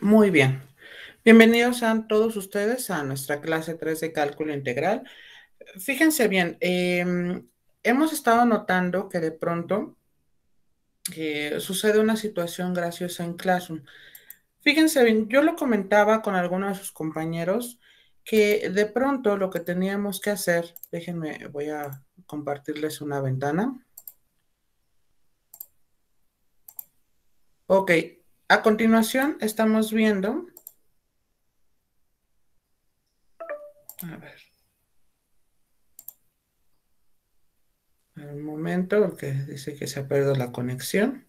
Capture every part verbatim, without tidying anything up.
Muy bien. Bienvenidos sean todos ustedes a nuestra clase tres de cálculo integral. Fíjense bien, em, hemos estado notando que de pronto eh, sucede una situación graciosa en Classroom. Fíjense bien, yo lo comentaba con algunos de sus compañeros que de pronto lo que teníamos que hacer, déjenme, voy a compartirles una ventana. Ok, a continuación estamos viendo, a ver, un momento, porque dice que se ha perdido la conexión.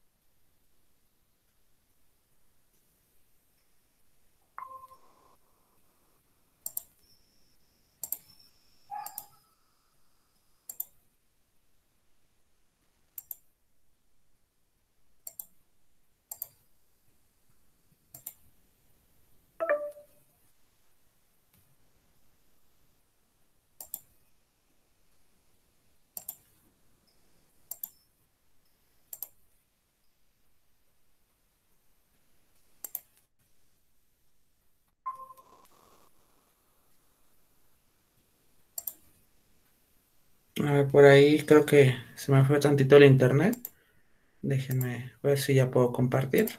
A ver, por ahí creo que se me fue tantito el internet. Déjenme ver si ya puedo compartir.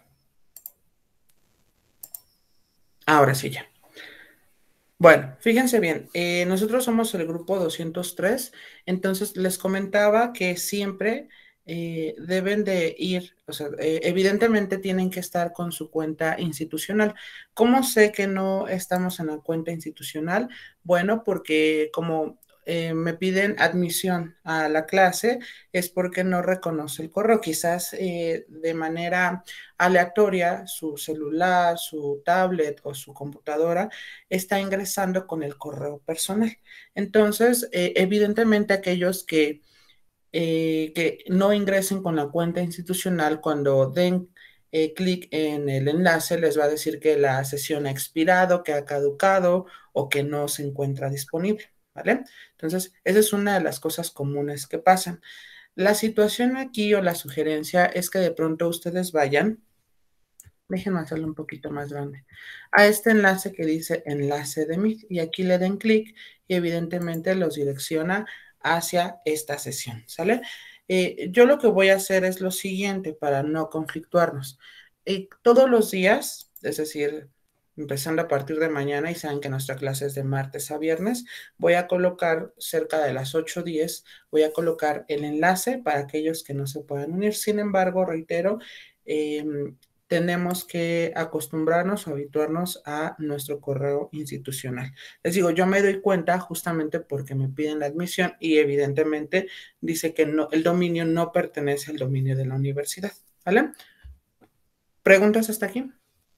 Ahora sí ya. Bueno, fíjense bien, eh, nosotros somos el grupo doscientos tres, entonces les comentaba que siempre eh, deben de ir, o sea, eh, evidentemente tienen que estar con su cuenta institucional. ¿Cómo sé que no estamos en la cuenta institucional? Bueno, porque como eh, me piden admisión a la clase, es porque no reconoce el correo. Quizás eh, de manera aleatoria su celular, su tablet o su computadora está ingresando con el correo personal. Entonces, eh, evidentemente aquellos que, eh, que no ingresen con la cuenta institucional, cuando den eh, clic en el enlace, les va a decir que la sesión ha expirado, que ha caducado o que no se encuentra disponible, ¿vale? Entonces, esa es una de las cosas comunes que pasan. La situación aquí o la sugerencia es que de pronto ustedes vayan. Déjenme hacerlo un poquito más grande. A este enlace que dice enlace de Meet y aquí le den clic y evidentemente los direcciona hacia esta sesión, ¿sale? Eh, yo lo que voy a hacer es lo siguiente para no conflictuarnos. Eh, todos los días, es decir, empezando a partir de mañana y saben que nuestra clase es de martes a viernes, voy a colocar cerca de las ocho diez, voy a colocar el enlace para aquellos que no se puedan unir. Sin embargo, reitero, eh, tenemos que acostumbrarnos o habituarnos a nuestro correo institucional. Les digo, yo me doy cuenta justamente porque me piden la admisión y evidentemente dice que no, el dominio no pertenece al dominio de la universidad, ¿vale? ¿Preguntas hasta aquí?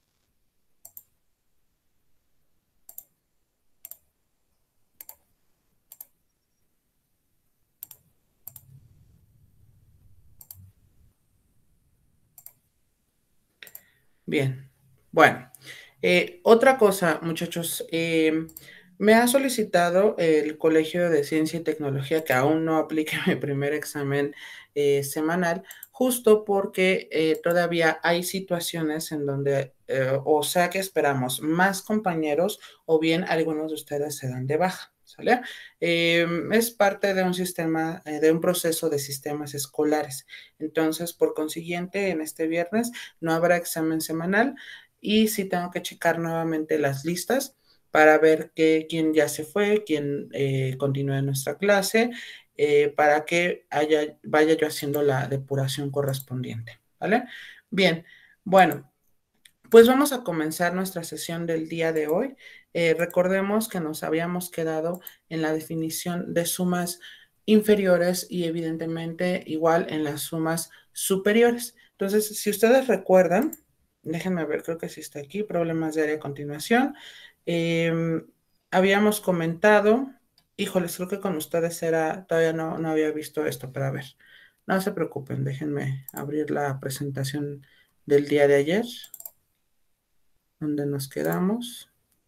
Bien, bueno, eh, otra cosa, muchachos, eh, me ha solicitado el Colegio de Ciencia y Tecnología que aún no aplique mi primer examen eh, semanal, justo porque eh, todavía hay situaciones en donde, eh, o sea que esperamos más compañeros o bien algunos de ustedes se dan de baja. ¿Sale? Eh, es parte de un sistema, eh, de un proceso de sistemas escolares. Entonces, por consiguiente, en este viernes no habrá examen semanal y sí tengo que checar nuevamente las listas para ver que, quién ya se fue, quién eh, continúa en nuestra clase, eh, para que haya, vaya yo haciendo la depuración correspondiente, ¿vale? Bien, bueno, pues vamos a comenzar nuestra sesión del día de hoy. Eh, recordemos que nos habíamos quedado en la definición de sumas inferiores y evidentemente igual en las sumas superiores. Entonces, si ustedes recuerdan, déjenme ver, creo que sí está aquí, problemas de área a continuación. Eh, habíamos comentado, híjoles, creo que con ustedes era, todavía no, no había visto esto, pero a ver, no se preocupen, déjenme abrir la presentación del día de ayer donde nos quedamos.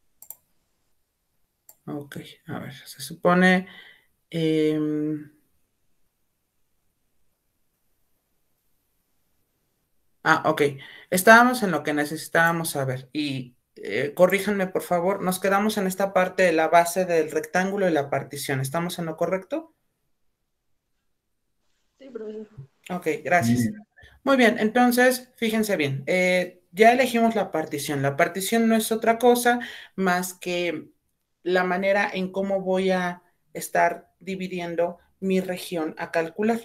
Ok, a ver, se supone, eh, Ah, ok. Estábamos en lo que necesitábamos saber y eh, corríjanme, por favor. Nos quedamos en esta parte de la base del rectángulo y la partición. ¿Estamos en lo correcto? Sí, profesor. Ok, gracias. Muy bien, entonces, fíjense bien. eh, ya elegimos la partición. La partición no es otra cosa más que la manera en cómo voy a estar dividiendo mi región a calcular.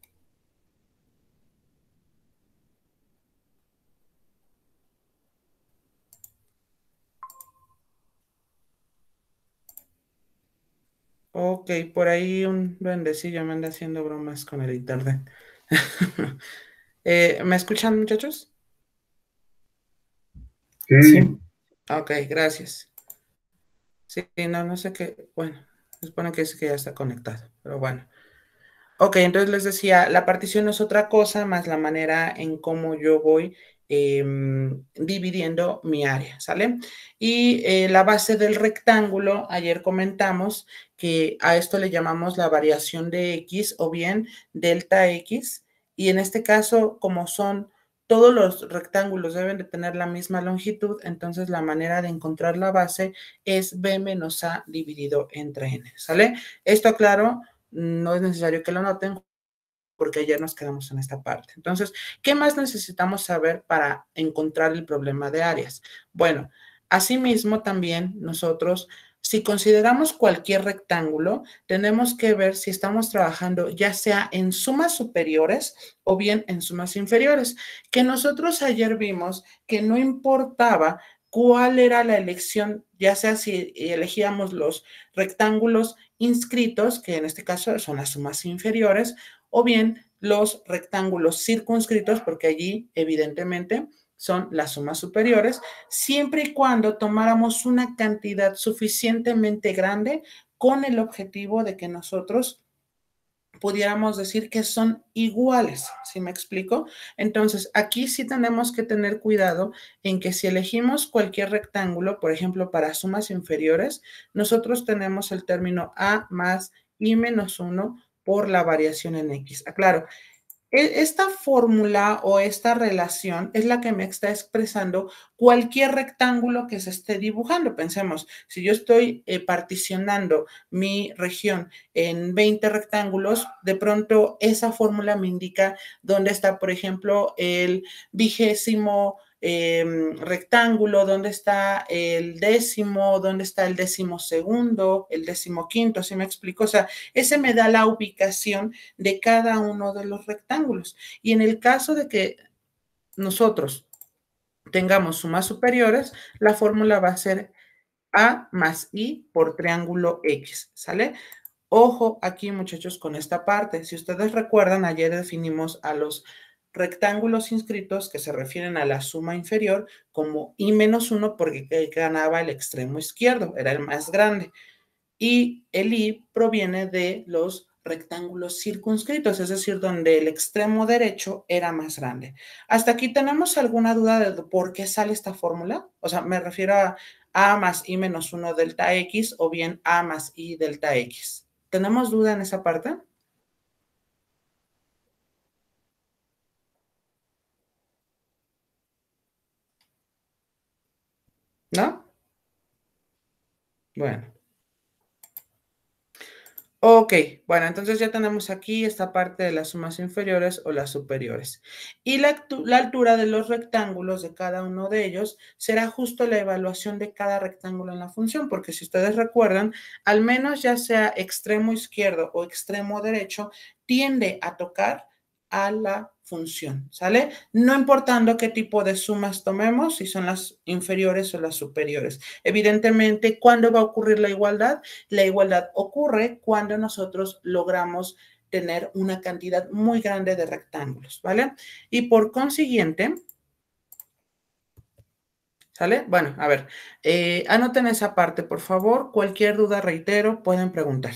Ok, por ahí un duendecillo me anda haciendo bromas con el internet. Eh, ¿me escuchan, muchachos? Sí. Ok, gracias. Sí, no, no sé qué. Bueno, se supone que es que ya está conectado, pero bueno. Ok, entonces les decía, la partición no es otra cosa más la manera en cómo yo voy em, dividiendo mi área, ¿sale? Y eh, la base del rectángulo, ayer comentamos que a esto le llamamos la variación de X o bien delta X, y en este caso, como son todos los rectángulos deben de tener la misma longitud, entonces la manera de encontrar la base es B menos A dividido entre N, ¿sale? Esto, claro, no es necesario que lo noten porque ayer nos quedamos en esta parte. Entonces, ¿qué más necesitamos saber para encontrar el problema de áreas? Bueno, asimismo también nosotros, si consideramos cualquier rectángulo, tenemos que ver si estamos trabajando ya sea en sumas superiores o bien en sumas inferiores, que nosotros ayer vimos que no importaba cuál era la elección, ya sea si elegíamos los rectángulos inscritos, que en este caso son las sumas inferiores, o bien los rectángulos circunscritos, porque allí evidentemente son las sumas superiores, siempre y cuando tomáramos una cantidad suficientemente grande con el objetivo de que nosotros pudiéramos decir que son iguales, ¿sí me explico? Entonces, aquí sí tenemos que tener cuidado en que si elegimos cualquier rectángulo, por ejemplo, para sumas inferiores, nosotros tenemos el término A más I menos uno por la variación en X. Aclaro, esta fórmula o esta relación es la que me está expresando cualquier rectángulo que se esté dibujando. Pensemos, si yo estoy eh, particionando mi región en veinte rectángulos, de pronto esa fórmula me indica dónde está, por ejemplo, el vigésimo eh, rectángulo, dónde está el décimo, dónde está el décimo segundo, el décimo quinto, ¿sí me explico? O sea, ese me da la ubicación de cada uno de los rectángulos. Y en el caso de que nosotros tengamos sumas superiores, la fórmula va a ser A más I por triángulo X, ¿sale? Ojo aquí, muchachos, con esta parte. Si ustedes recuerdan, ayer definimos a los rectángulos inscritos que se refieren a la suma inferior como I menos uno porque ganaba el extremo izquierdo, era el más grande, y el I proviene de los rectángulos circunscritos, es decir, donde el extremo derecho era más grande. ¿Hasta aquí tenemos alguna duda de por qué sale esta fórmula? O sea, me refiero a A más I menos uno delta X o bien A más I delta X. ¿Tenemos duda en esa parte? ¿No? Bueno. Ok, bueno, entonces ya tenemos aquí esta parte de las sumas inferiores o las superiores. Y la, la, altura de los rectángulos de cada uno de ellos será justo la evaluación de cada rectángulo en la función, porque si ustedes recuerdan, al menos ya sea extremo izquierdo o extremo derecho, tiende a tocar a la función, ¿sale? No importando qué tipo de sumas tomemos, si son las inferiores o las superiores. Evidentemente, ¿cuándo va a ocurrir la igualdad? La igualdad ocurre cuando nosotros logramos tener una cantidad muy grande de rectángulos, ¿vale? Y por consiguiente, ¿sale? Bueno, a ver, eh, anoten esa parte, por favor. Cualquier duda, reitero, pueden preguntar.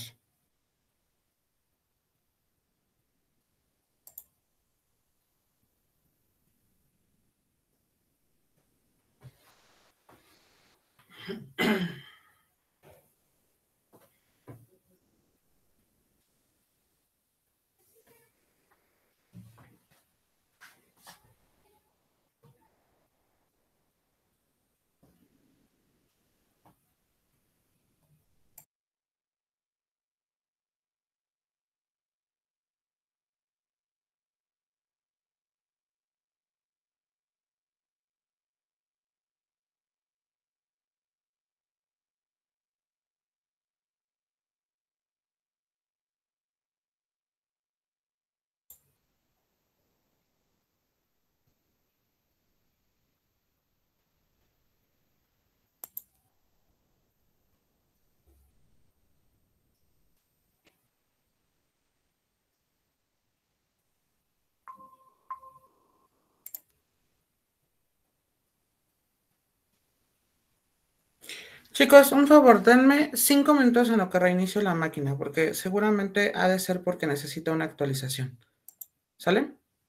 Chicos, un favor, denme cinco minutos en lo que reinicio la máquina, porque seguramente ha de ser porque necesita una actualización. ¿Sale?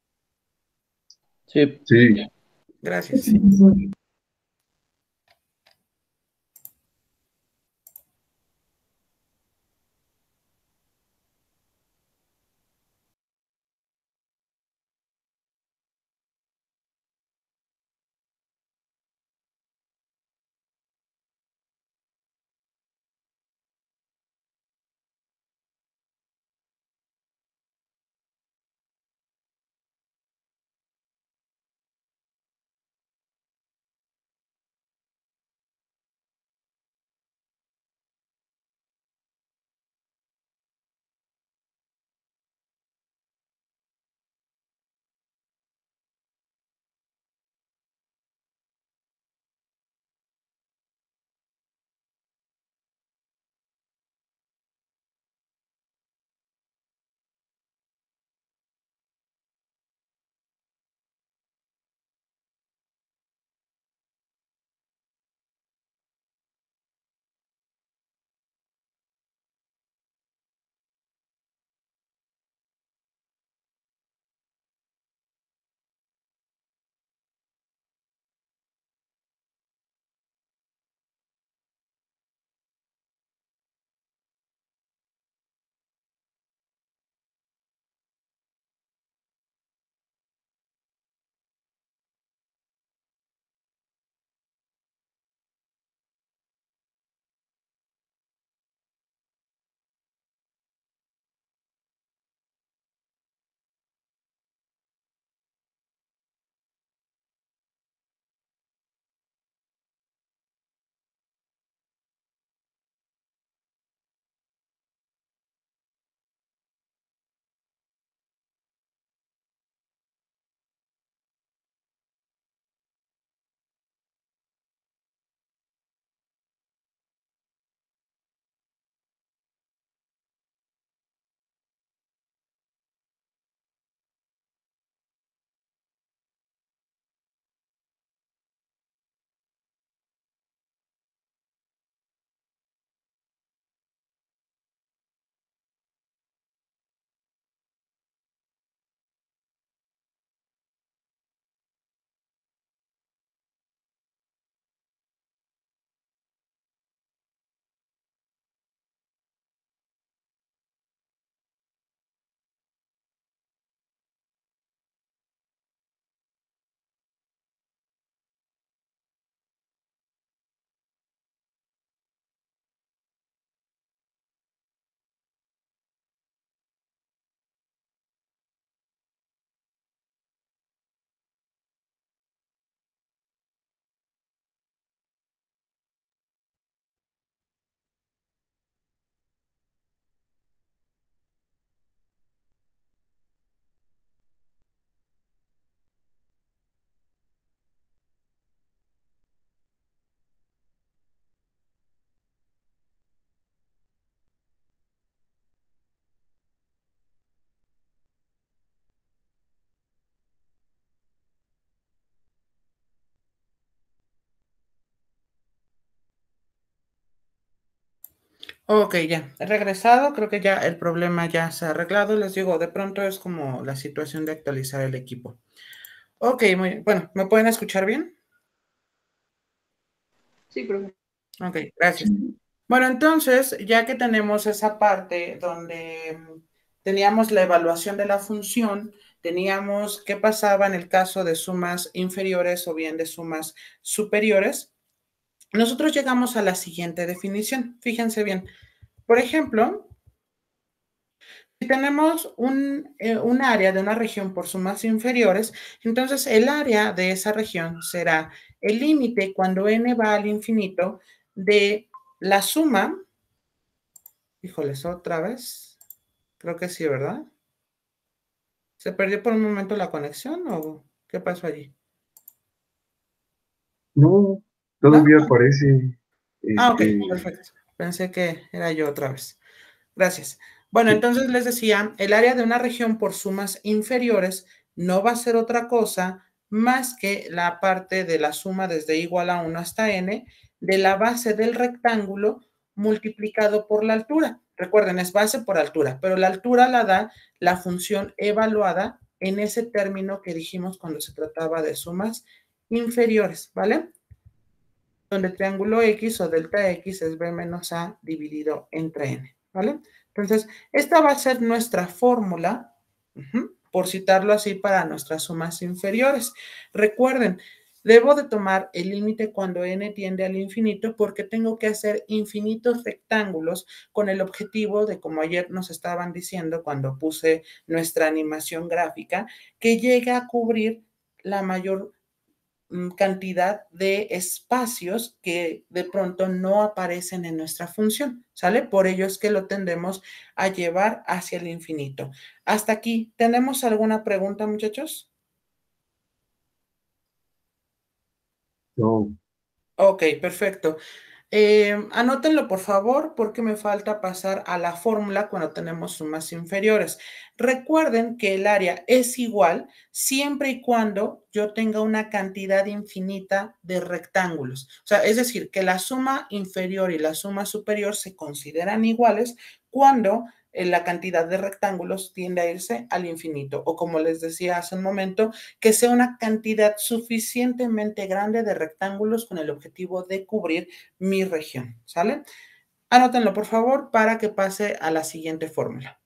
Sí. Sí. Gracias. Sí. Ok, ya, he regresado, creo que ya el problema ya se ha arreglado, les digo, de pronto es como la situación de actualizar el equipo. Ok, muy bien, bueno, ¿me pueden escuchar bien? Sí, profe. Ok, gracias. Bueno, entonces, ya que tenemos esa parte donde mm, teníamos la evaluación de la función, teníamos qué pasaba en el caso de sumas inferiores o bien de sumas superiores, nosotros llegamos a la siguiente definición. Fíjense bien. Por ejemplo, si tenemos un, eh, un área de una región por sumas inferiores, entonces el área de esa región será el límite cuando n va al infinito de la suma. Híjoles, otra vez. Creo que sí, ¿verdad? ¿Se perdió por un momento la conexión o qué pasó allí? No, ¿No? todavía aparece. Ah, ok, Este, perfecto. Pensé que era yo otra vez. Gracias. Bueno, sí. entonces les decía, el área de una región por sumas inferiores no va a ser otra cosa más que la parte de la suma desde igual a uno hasta n de la base del rectángulo multiplicado por la altura. Recuerden, es base por altura, pero la altura la da la función evaluada en ese término que dijimos cuando se trataba de sumas inferiores, ¿vale? Donde triángulo X o delta X es B menos A dividido entre N, ¿vale? Entonces, esta va a ser nuestra fórmula, uh-huh, por citarlo así, para nuestras sumas inferiores. Recuerden, debo de tomar el límite cuando N tiende al infinito porque tengo que hacer infinitos rectángulos con el objetivo de, como ayer nos estaban diciendo cuando puse nuestra animación gráfica, que llegue a cubrir la mayor cantidad de espacios que de pronto no aparecen en nuestra función, ¿sale? Por ello es que lo tendemos a llevar hacia el infinito. Hasta aquí, ¿tenemos alguna pregunta, muchachos? No. Ok, perfecto. Eh, anótenlo por favor porque me falta pasar a la fórmula cuando tenemos sumas inferiores. Recuerden que el área es igual siempre y cuando yo tenga una cantidad infinita de rectángulos. O sea, es decir, que la suma inferior y la suma superior se consideran iguales cuando eh, la cantidad de rectángulos tiende a irse al infinito. O como les decía hace un momento, que sea una cantidad suficientemente grande de rectángulos con el objetivo de cubrir mi región, ¿sale? Anótenlo, por favor, para que pase a la siguiente fórmula.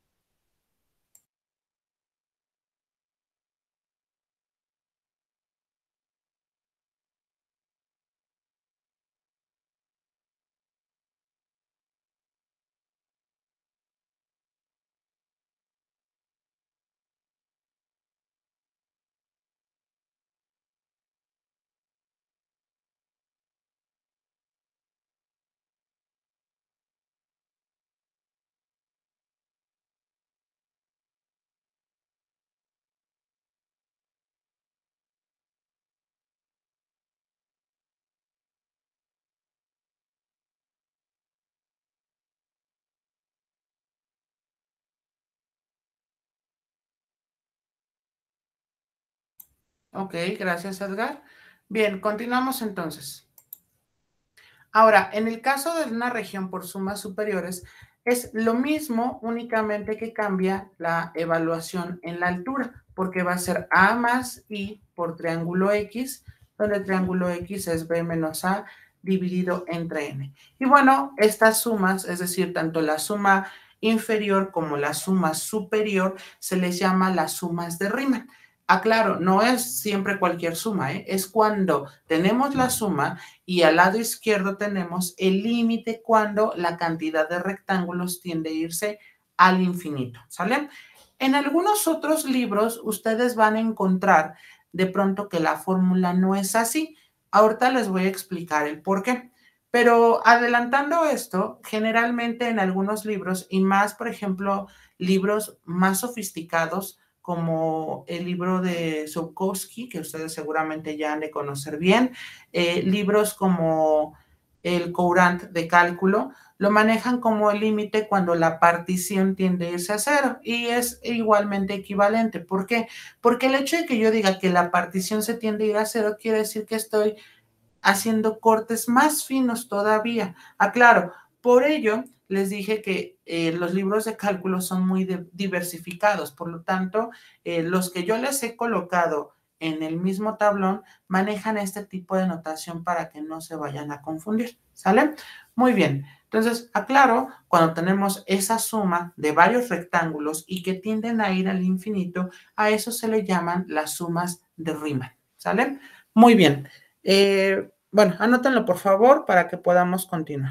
Ok, gracias, Edgar. Bien, continuamos entonces. Ahora, en el caso de una región por sumas superiores, es lo mismo, únicamente que cambia la evaluación en la altura, porque va a ser A más I por triángulo X, donde triángulo X es B menos A dividido entre N. Y bueno, estas sumas, es decir, tanto la suma inferior como la suma superior, se les llama las sumas de Riemann. Aclaro, no es siempre cualquier suma, ¿eh? Es cuando tenemos la suma y al lado izquierdo tenemos el límite cuando la cantidad de rectángulos tiende a irse al infinito, ¿sale? En algunos otros libros ustedes van a encontrar de pronto que la fórmula no es así. Ahorita les voy a explicar el por qué. Pero adelantando esto, generalmente en algunos libros, y más, por ejemplo, libros más sofisticados, como el libro de Tsiolkovsky, que ustedes seguramente ya han de conocer bien, eh, libros como el Courant de cálculo, lo manejan como el límite cuando la partición tiende a irse a cero y es igualmente equivalente. ¿Por qué? Porque el hecho de que yo diga que la partición se tiende a ir a cero quiere decir que estoy haciendo cortes más finos todavía. Aclaro, por ello les dije que eh, los libros de cálculo son muy de, diversificados, por lo tanto, eh, los que yo les he colocado en el mismo tablón manejan este tipo de notación para que no se vayan a confundir, ¿sale? Muy bien, entonces aclaro, cuando tenemos esa suma de varios rectángulos y que tienden a ir al infinito, a eso se le llaman las sumas de Riemann, ¿sale? Muy bien. Eh, bueno, anótenlo por favor para que podamos continuar.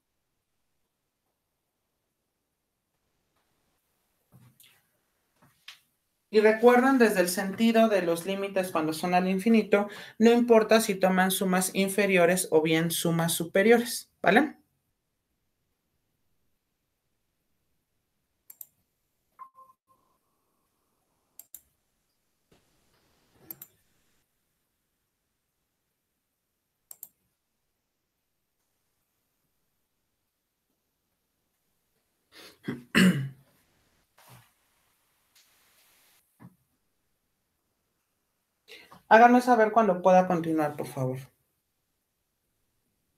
Y recuerden desde el sentido de los límites cuando son al infinito, no importa si toman sumas inferiores o bien sumas superiores, ¿vale? Háganme saber cuando pueda continuar, por favor.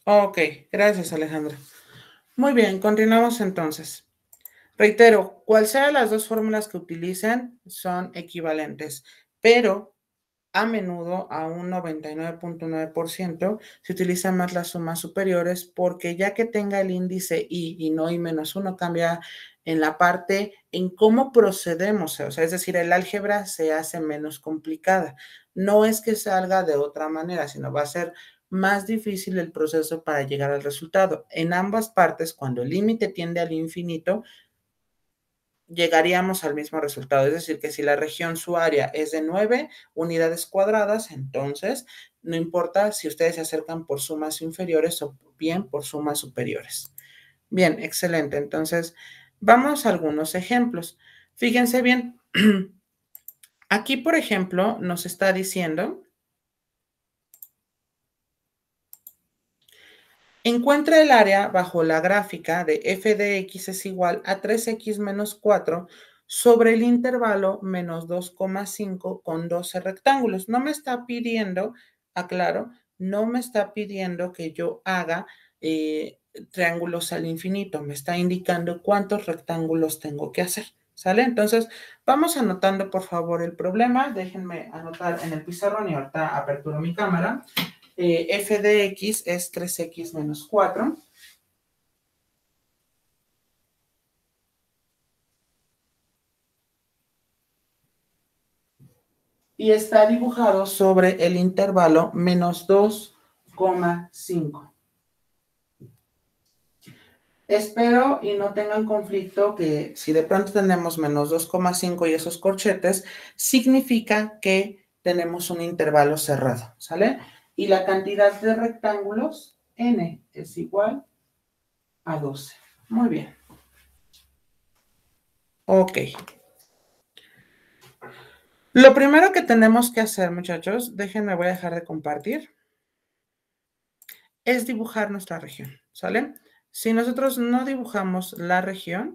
Ok, gracias, Alejandra. Muy bien, continuamos entonces. Reitero, cual sea las dos fórmulas que utilicen, son equivalentes, pero a menudo, a un noventa y nueve punto nueve por ciento, se utilizan más las sumas superiores porque ya que tenga el índice I y no I menos uno, cambia en la parte en cómo procedemos, o sea, es decir, el álgebra se hace menos complicada. No es que salga de otra manera, sino va a ser más difícil el proceso para llegar al resultado. En ambas partes, cuando el límite tiende al infinito, llegaríamos al mismo resultado. Es decir, que si la región su área es de nueve unidades cuadradas, entonces no importa si ustedes se acercan por sumas inferiores o bien por sumas superiores. Bien, excelente. Entonces, vamos a algunos ejemplos. Fíjense bien, aquí, por ejemplo, nos está diciendo, encuentra el área bajo la gráfica de f de x es igual a tres x menos cuatro sobre el intervalo menos dos coma cinco con doce rectángulos. No me está pidiendo, aclaro, no me está pidiendo que yo haga eh, triángulos al infinito. Me está indicando cuántos rectángulos tengo que hacer. ¿Sale? Entonces, vamos anotando, por favor, el problema. Déjenme anotar en el pizarrón y ahorita aperturo mi cámara. Eh, f de x es tres x menos cuatro. Y está dibujado sobre el intervalo menos dos coma cinco. Espero y no tengan conflicto que si de pronto tenemos menos dos coma cinco y esos corchetes, significa que tenemos un intervalo cerrado, ¿sale? Y la cantidad de rectángulos, n, es igual a doce. Muy bien. Ok. Lo primero que tenemos que hacer, muchachos, déjenme, voy a dejar de compartir, es dibujar nuestra región, ¿sale? Si nosotros no dibujamos la región,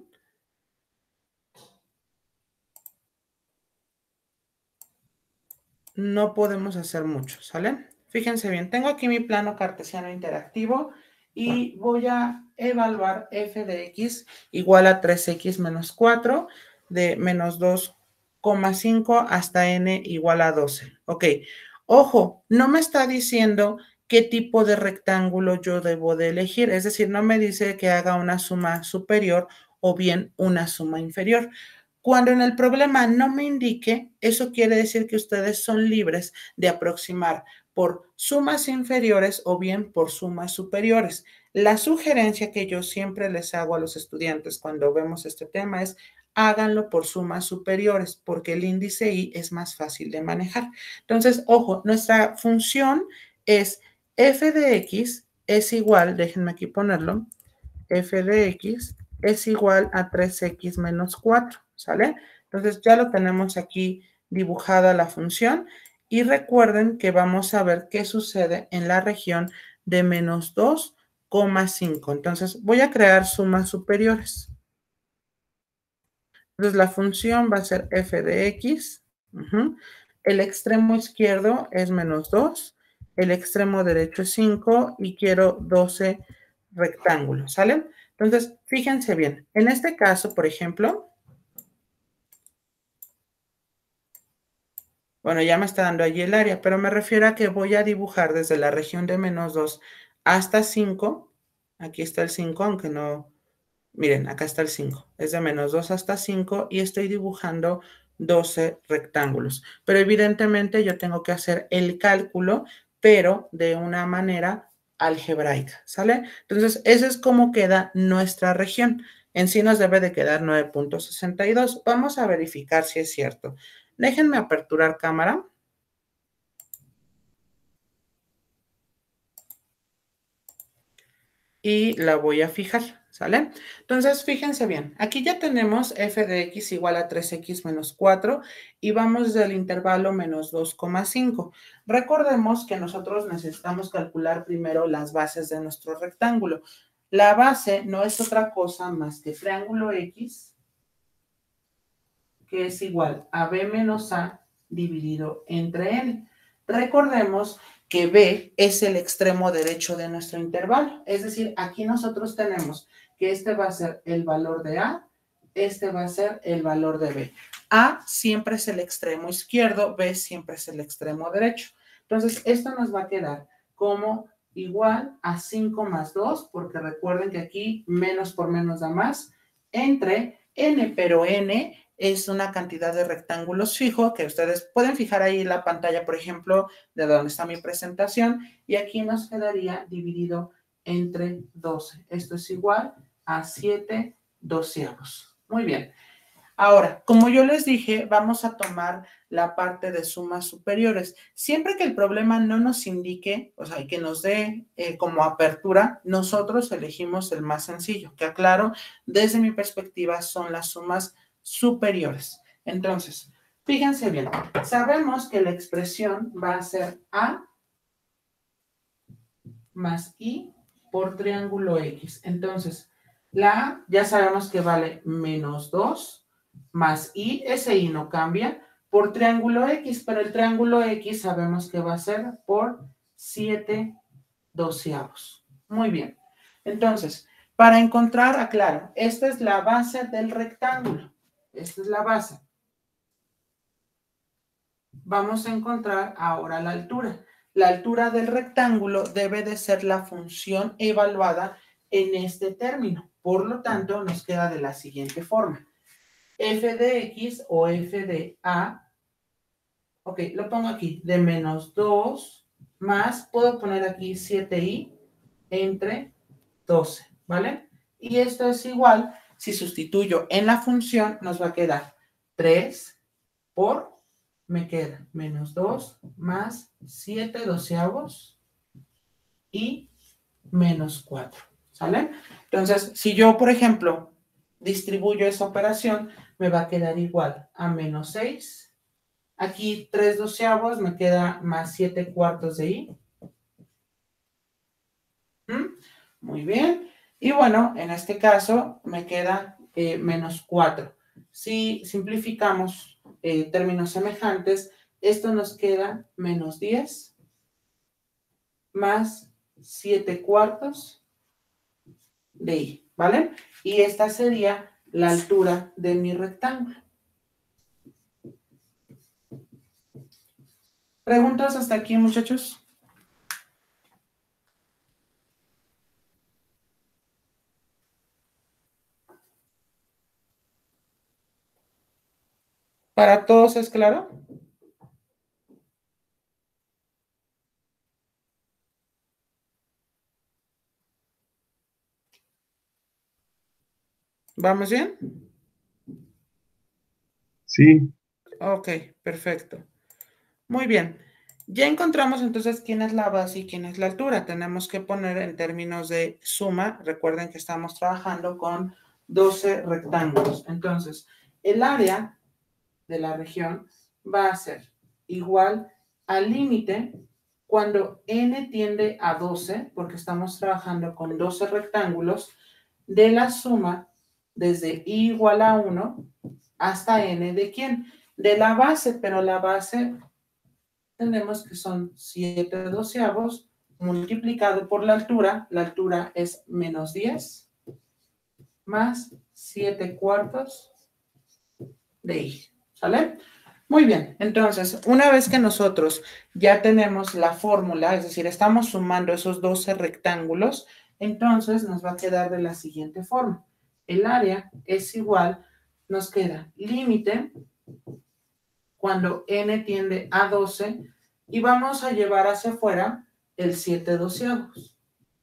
no podemos hacer mucho, ¿sale? Fíjense bien, tengo aquí mi plano cartesiano interactivo y voy a evaluar f de x igual a tres x menos cuatro de menos dos coma cinco hasta n igual a doce. Ok, ojo, no me está diciendo qué tipo de rectángulo yo debo de elegir, es decir, no me dice que haga una suma superior o bien una suma inferior. Cuando en el problema no me indique, eso quiere decir que ustedes son libres de aproximar por sumas inferiores o bien por sumas superiores. La sugerencia que yo siempre les hago a los estudiantes cuando vemos este tema es háganlo por sumas superiores porque el índice I es más fácil de manejar. Entonces, ojo, nuestra función es f de x es igual, déjenme aquí ponerlo, f de x es igual a tres x menos cuatro, ¿sale? Entonces ya lo tenemos aquí dibujada la función y recuerden que vamos a ver qué sucede en la región de menos dos coma cinco. Entonces voy a crear sumas superiores. Entonces la función va a ser f de x. Uh-huh. El extremo izquierdo es menos dos, el extremo derecho es cinco y quiero doce rectángulos, ¿sale? Entonces, fíjense bien, en este caso, por ejemplo, bueno, ya me está dando allí el área, pero me refiero a que voy a dibujar desde la región de menos dos hasta cinco. Aquí está el cinco, aunque no, miren, acá está el cinco. Es de menos dos hasta cinco y estoy dibujando doce rectángulos. Pero evidentemente yo tengo que hacer el cálculo, pero de una manera algebraica, ¿sale? Entonces, esa es como queda nuestra región. En sí nos debe de quedar nueve punto sesenta y dos. Vamos a verificar si es cierto. Déjenme aperturar cámara. Y la voy a fijar, ¿sale? Entonces, fíjense bien, aquí ya tenemos f de x igual a tres x menos cuatro y vamos del intervalo menos dos coma cinco. Recordemos que nosotros necesitamos calcular primero las bases de nuestro rectángulo. La base no es otra cosa más que triángulo X, que es igual a b menos a dividido entre n. Recordemos que B es el extremo derecho de nuestro intervalo. Es decir, aquí nosotros tenemos que este va a ser el valor de A, este va a ser el valor de B. A siempre es el extremo izquierdo, B siempre es el extremo derecho. Entonces, esto nos va a quedar como igual a cinco más dos, porque recuerden que aquí menos por menos da más, entre n, pero n es una cantidad de rectángulos fijo que ustedes pueden fijar ahí en la pantalla, por ejemplo, de donde está mi presentación, y aquí nos quedaría dividido entre doce. Esto es igual a siete doceavos. Muy bien. Ahora, como yo les dije, vamos a tomar la parte de sumas superiores. Siempre que el problema no nos indique, o sea, que nos dé eh, como apertura, nosotros elegimos el más sencillo, que aclaro, desde mi perspectiva son las sumas superiores. Entonces, fíjense bien, sabemos que la expresión va a ser A más I por triángulo X. Entonces, la A ya sabemos que vale menos dos más I, ese I no cambia, por triángulo X, pero el triángulo X sabemos que va a ser por siete doceavos. Muy bien. Entonces, para encontrar, aclaro, esta es la base del rectángulo. Esta es la base. Vamos a encontrar ahora la altura. La altura del rectángulo debe de ser la función evaluada en este término. Por lo tanto, nos queda de la siguiente forma. F de X o F de A, ok, lo pongo aquí, de menos dos más, puedo poner aquí siete i entre doce, ¿vale? Y esto es igual, si sustituyo en la función, nos va a quedar tres por, me queda menos dos más siete doceavos y menos cuatro, ¿sale? Entonces, si yo, por ejemplo, distribuyo esa operación, me va a quedar igual a menos seis. Aquí tres doceavos me queda más siete cuartos de i. ¿Mm? Muy bien. Y bueno, en este caso me queda eh, menos cuatro. Si simplificamos eh, términos semejantes, esto nos queda menos diez más siete cuartos de i, ¿vale? Y esta sería la altura de mi rectángulo. ¿Preguntas hasta aquí, muchachos? ¿Para todos es claro? ¿Vamos bien? Sí. Ok, perfecto. Muy bien. Ya encontramos entonces quién es la base y quién es la altura. Tenemos que poner en términos de suma. Recuerden que estamos trabajando con doce rectángulos. Entonces, el área de la región va a ser igual al límite cuando n tiende a doce, porque estamos trabajando con doce rectángulos, de la suma desde i igual a uno hasta n de quién? De la base, pero la base tenemos que son siete doceavos multiplicado por la altura. La altura es menos diez más siete cuartos de i. ¿Sale? Muy bien, entonces, una vez que nosotros ya tenemos la fórmula, es decir, estamos sumando esos doce rectángulos, entonces nos va a quedar de la siguiente forma. El área es igual, nos queda límite cuando n tiende a doce y vamos a llevar hacia afuera el siete doceavos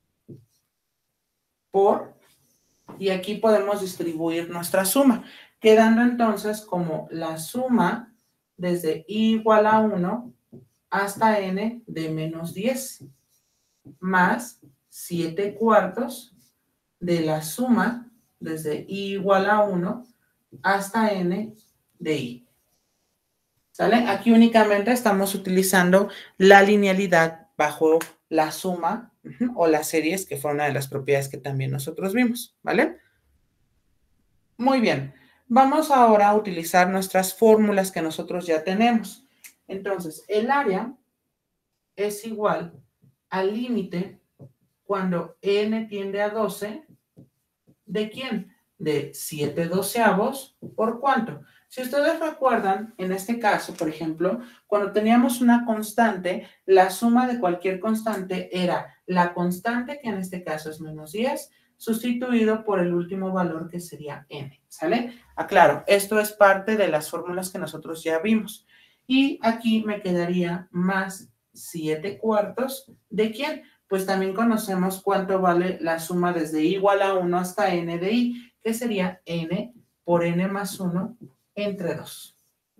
por, y aquí podemos distribuir nuestra suma, quedando entonces como la suma desde i igual a uno hasta n de menos diez, más siete cuartos de la suma desde i igual a uno hasta n de i. ¿Sale? Aquí únicamente estamos utilizando la linealidad bajo la suma uh-huh, o las series, que fue una de las propiedades que también nosotros vimos, ¿vale? Muy bien. Vamos ahora a utilizar nuestras fórmulas que nosotros ya tenemos. Entonces, el área es igual al límite cuando n tiende a doce, ¿de quién? De siete doceavos, ¿por cuánto? Si ustedes recuerdan, en este caso, por ejemplo, cuando teníamos una constante, la suma de cualquier constante era la constante, que en este caso es menos diez, sustituido por el último valor, que sería n, ¿sale? Aclaro, esto es parte de las fórmulas que nosotros ya vimos. Y aquí me quedaría más siete cuartos, ¿de quién? Pues también conocemos cuánto vale la suma desde i igual a uno hasta n de i, que sería n por n más uno entre dos.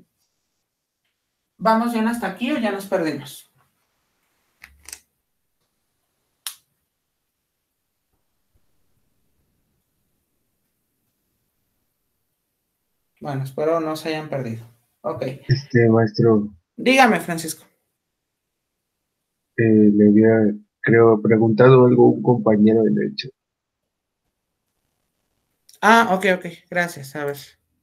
¿Vamos bien hasta aquí o ya nos perdimos? Bueno, espero no se hayan perdido. Ok. Este, maestro, Dígame, Francisco. eh, le había, creo, preguntado algo a un compañero del hecho. Ah, ok, ok. Gracias. A ver.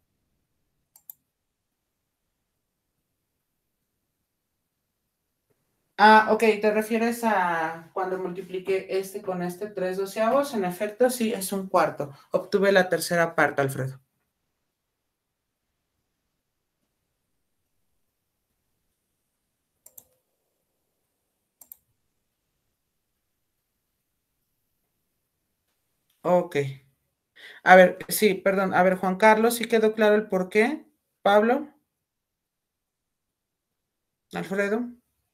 Ah, ok. ¿Te refieres a cuando multipliqué este con este tres doceavos? En efecto, sí, es un cuarto. Obtuve la tercera parte, Alfredo. Ok. A ver, sí, perdón. A ver, Juan Carlos, ¿sí quedó claro el por qué? Pablo, Alfredo.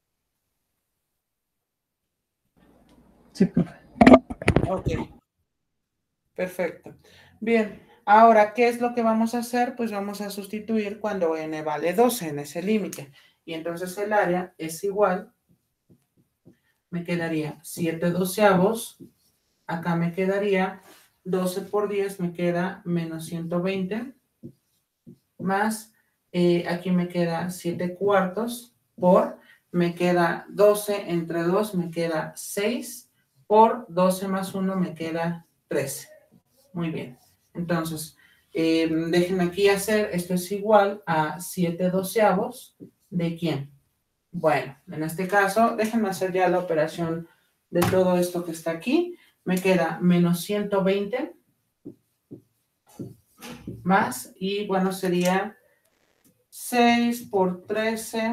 Sí, profe. Ok, perfecto. Bien, ahora, ¿qué es lo que vamos a hacer? Pues vamos a sustituir cuando n vale doce en ese límite. Y entonces el área es igual, me quedaría siete doceavos, acá me quedaría doce por diez, me queda menos ciento veinte, más eh, aquí me queda siete cuartos por, me queda doce entre dos, me queda seis, por doce más uno me queda trece. Muy bien. Entonces, eh, déjenme aquí hacer, esto es igual a siete doceavos, ¿de quién? Bueno, en este caso, déjenme hacer ya la operación de todo esto que está aquí. Me queda menos ciento veinte más, y bueno, sería seis por trece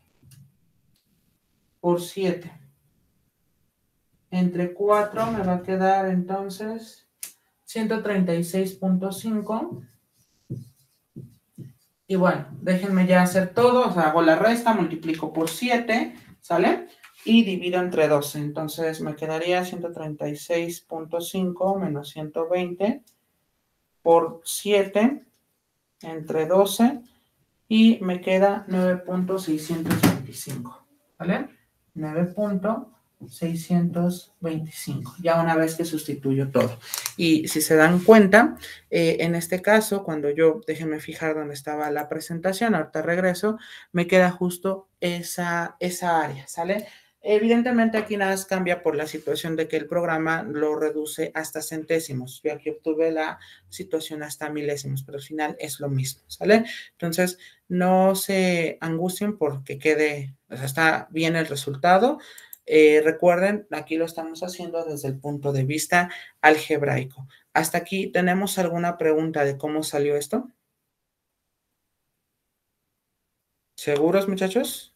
por siete. Entre cuatro me va a quedar entonces ciento treinta y seis punto cinco. Y bueno, déjenme ya hacer todo, o sea, hago la resta, multiplico por siete, ¿sale? Y divido entre doce, entonces me quedaría ciento treinta y seis punto cinco menos ciento veinte por siete entre doce, y me queda nueve punto seiscientos veinticinco, ¿vale? nueve punto seiscientos veinticinco, ya una vez que sustituyo todo. Y si se dan cuenta, eh, en este caso, cuando yo, déjenme fijar dónde estaba la presentación, ahorita regreso, me queda justo esa, esa área, ¿sale? Evidentemente aquí nada más cambia por la situación de que el programa lo reduce hasta centésimos. Yo aquí obtuve la situación hasta milésimos, pero al final es lo mismo, ¿sale? Entonces, no se angustien porque quede, o sea, está bien el resultado. Eh, recuerden, aquí lo estamos haciendo desde el punto de vista algebraico. Hasta aquí, ¿tenemos alguna pregunta de cómo salió esto? ¿Seguros, muchachos?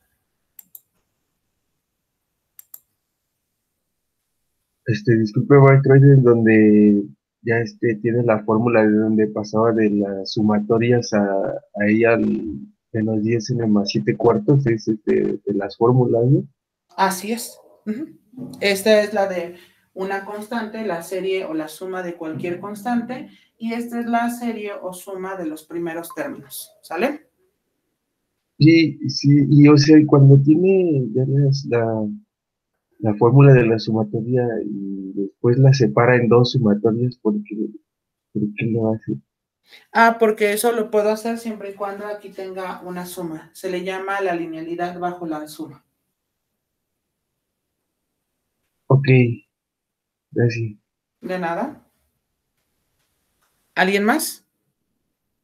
Este, disculpe, maestro, es en donde ya este tiene la fórmula de donde pasaba de las sumatorias a, a ella al menos diez n más siete cuartos, es este, de las fórmulas, ¿no? Así es. Uh-huh. Esta es la de una constante, la serie o la suma de cualquier constante, y esta es la serie o suma de los primeros términos, ¿sale? Sí, sí, y o sea, cuando tiene ya las- la, la fórmula de la sumatoria y después la separa en dos sumatorias, ¿por qué, por qué lo hace? Ah, porque eso lo puedo hacer siempre y cuando aquí tenga una suma. Se le llama la linealidad bajo la suma. Ok, gracias. ¿De nada? ¿Alguien más?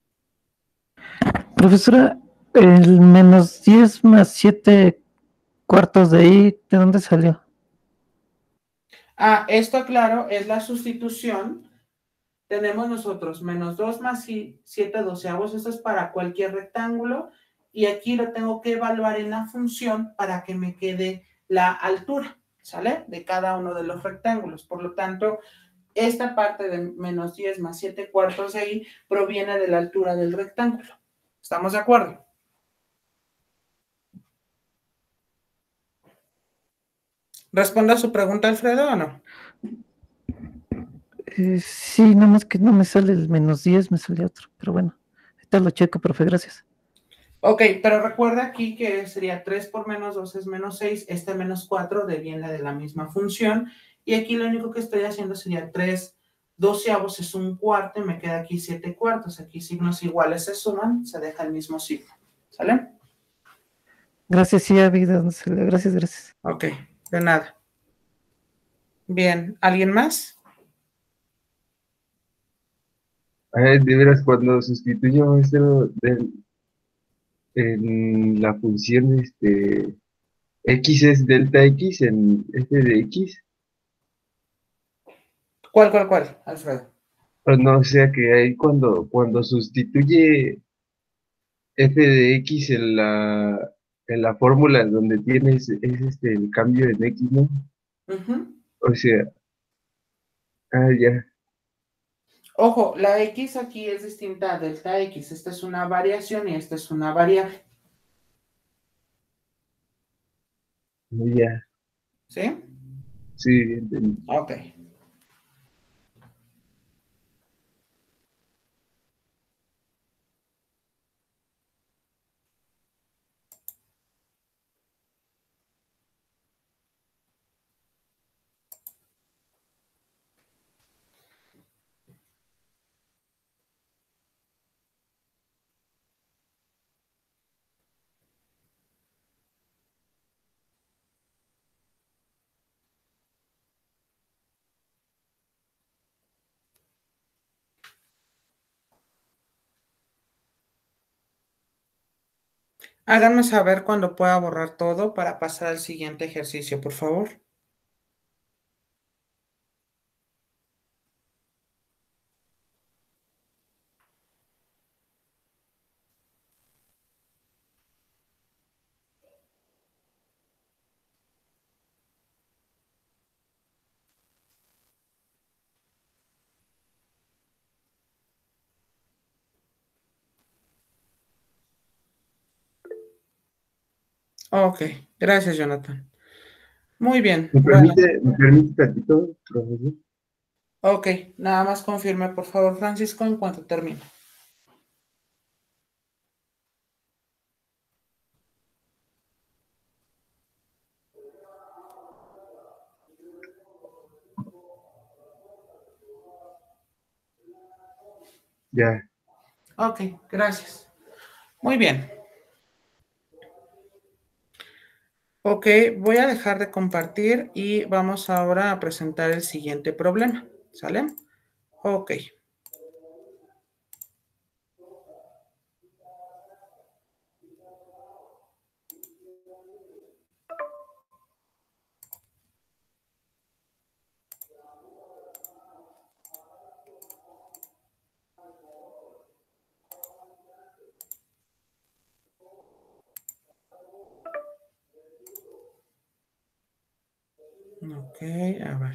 Profesora, el menos diez más siete cuartos de ahí, ¿de dónde salió? Ah, esto, claro, es la sustitución. Tenemos nosotros menos dos más siete doceavos. Esto es para cualquier rectángulo. Y aquí lo tengo que evaluar en la función para que me quede la altura, ¿sale? De cada uno de los rectángulos. Por lo tanto, esta parte de menos diez más siete cuartos de ahí proviene de la altura del rectángulo. ¿Estamos de acuerdo? ¿Responde a su pregunta, Alfredo, o no? Eh, sí, nada más que no me sale el menos diez, me sale otro, pero bueno, ahorita lo checo, profe, gracias. Ok, pero recuerda aquí que sería tres por menos dos es menos seis, este menos cuatro deviene de la misma función, y aquí lo único que estoy haciendo sería tres doceavos es un cuarto, y me queda aquí siete cuartos. Aquí signos iguales se suman, se deja el mismo signo, ¿sale? Gracias, sí, ha habido, gracias, gracias. Ok, de nada. Bien, ¿alguien más? A ver, de veras, cuando sustituyo esto del, en la función este, X es delta X en f de X, ¿Cuál, cuál, cuál, Alfredo? o no, o sea que ahí cuando, cuando sustituye f de X en la, en la fórmula donde tienes es este el cambio en X, ¿no? Uh-huh. O sea, ah, ya, Ojo, la X aquí es distinta a delta X. Esta es una variación y esta es una variable. ya, ¿Sí? sí, entendí. Ok. Háganme saber cuando pueda borrar todo para pasar al siguiente ejercicio, por favor. Ok, gracias, Jonathan. Muy bien, ¿Me bueno. permite, me permite tantito, profesor? Ok, nada más confirme, por favor, Francisco, en cuanto termine. Ya. Ok, gracias. Muy bien. Ok, voy a dejar de compartir y vamos ahora a presentar el siguiente problema, ¿sale? Ok. Ok, a ver.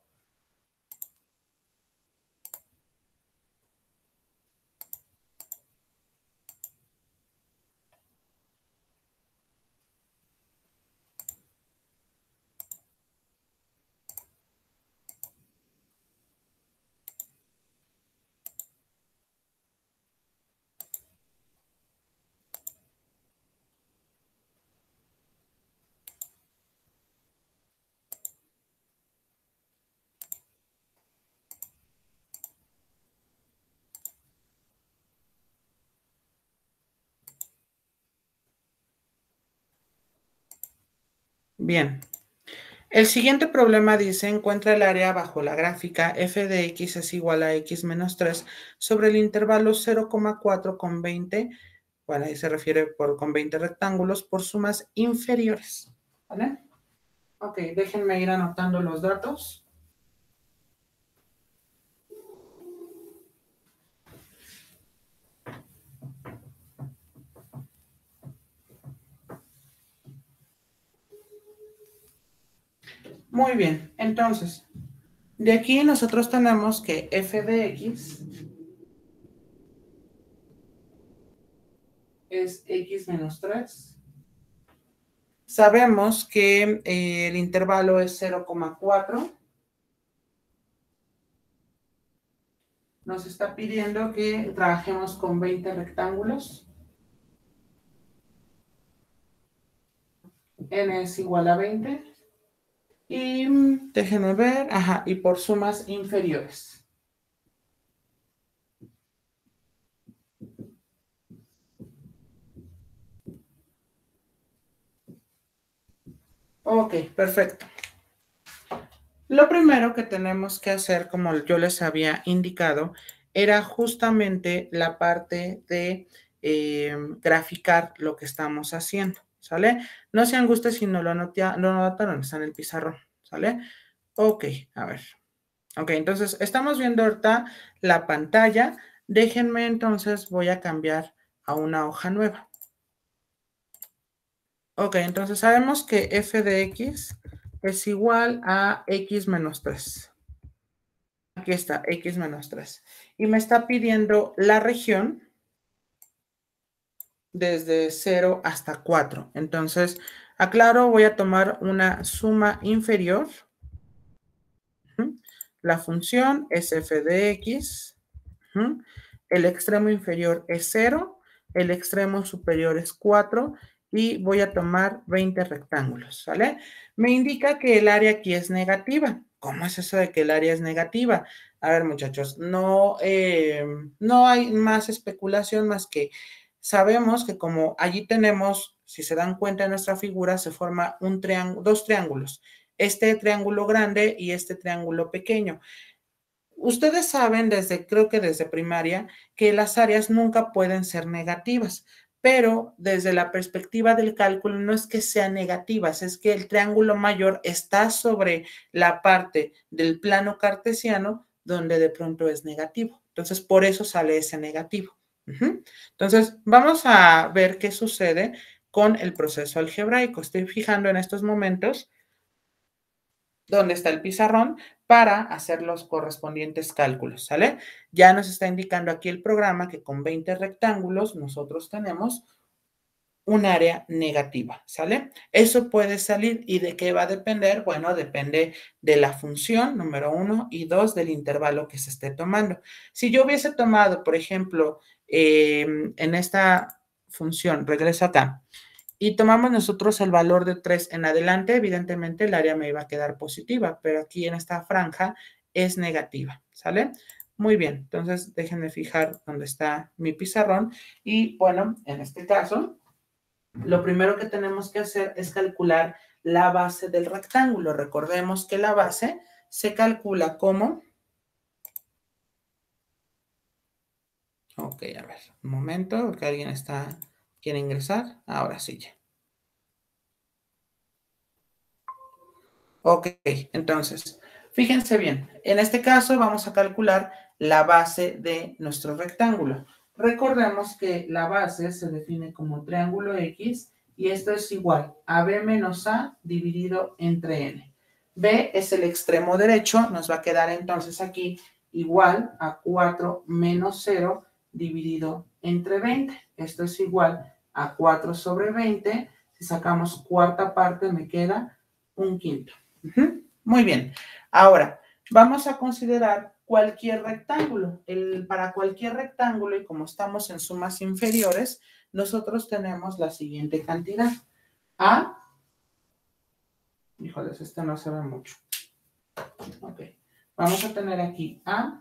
Bien. El siguiente problema dice, encuentra el área bajo la gráfica f de x es igual a x menos tres sobre el intervalo cero coma cuatro con veinte, bueno, ahí se refiere por, con veinte rectángulos por sumas inferiores. ¿Vale? Ok, déjenme ir anotando los datos. Muy bien, entonces, de aquí nosotros tenemos que f de x es x menos tres. Sabemos que eh, el intervalo es cero coma cuatro. Nos está pidiendo que trabajemos con veinte rectángulos. N es igual a veinte. Y déjenme ver, ajá, y por sumas inferiores. Ok, perfecto. Lo primero que tenemos que hacer, como yo les había indicado, era justamente la parte de eh, graficar lo que estamos haciendo, ¿sale? No se angustien si no lo anotaron, está en el pizarrón, ¿sale? Ok, a ver. Ok, entonces estamos viendo ahorita la pantalla. Déjenme entonces, voy a cambiar a una hoja nueva. Ok, entonces sabemos que f de x es igual a x menos tres. Aquí está, x menos tres. Y me está pidiendo la región desde cero hasta cuatro. Entonces, aclaro, voy a tomar una suma inferior. La función es f de x. El extremo inferior es cero. El extremo superior es cuatro. Y voy a tomar veinte rectángulos, ¿sale? Me indica que el área aquí es negativa. ¿Cómo es eso de que el área es negativa? A ver, muchachos, no, eh, no hay más especulación más que sabemos que como allí tenemos, si se dan cuenta en nuestra figura, se forma un triángulo, dos triángulos. Este triángulo grande y este triángulo pequeño. Ustedes saben desde, creo que desde primaria, que las áreas nunca pueden ser negativas, pero desde la perspectiva del cálculo no es que sean negativas, es que el triángulo mayor está sobre la parte del plano cartesiano donde de pronto es negativo. Entonces, por eso sale ese negativo. Uh-huh. Entonces, vamos a ver qué sucede con el proceso algebraico. Estoy fijando en estos momentos dónde está el pizarrón para hacer los correspondientes cálculos, ¿sale? Ya nos está indicando aquí el programa que con veinte rectángulos nosotros tenemos un área negativa, ¿sale? Eso puede salir. ¿Y de qué va a depender? Bueno, depende de la función, número uno, y dos, del intervalo que se esté tomando. Si yo hubiese tomado, por ejemplo, eh, en esta función, regreso acá, y tomamos nosotros el valor de tres en adelante, evidentemente el área me iba a quedar positiva, pero aquí en esta franja es negativa, ¿sale? Muy bien, entonces déjenme fijar dónde está mi pizarrón y bueno, en este caso, lo primero que tenemos que hacer es calcular la base del rectángulo. Recordemos que la base se calcula como... Ok, a ver, un momento, porque alguien está, quiere ingresar. Ahora sí ya. Ok, entonces, fíjense bien, en este caso vamos a calcular la base de nuestro rectángulo. Recordemos que la base se define como triángulo X y esto es igual a B menos A dividido entre N. B es el extremo derecho, nos va a quedar entonces aquí igual a cuatro menos cero dividido entre veinte. Esto es igual a cuatro sobre veinte. Si sacamos cuarta parte me queda un quinto. Uh-huh. Muy bien. Ahora, vamos a considerar cualquier rectángulo. El, para cualquier rectángulo, y como estamos en sumas inferiores, nosotros tenemos la siguiente cantidad. A, híjoles, este no se ve mucho. Ok. Vamos a tener aquí A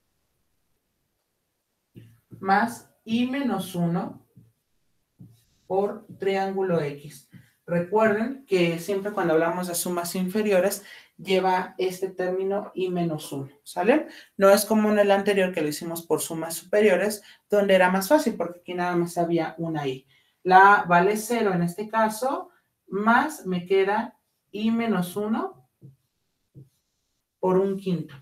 más I menos uno por triángulo X. Recuerden que siempre cuando hablamos de sumas inferiores lleva este término I menos uno, ¿sale? No es como en el anterior que lo hicimos por sumas superiores, donde era más fácil porque aquí nada más había una I. La A vale cero en este caso más me queda i menos uno por un quinto.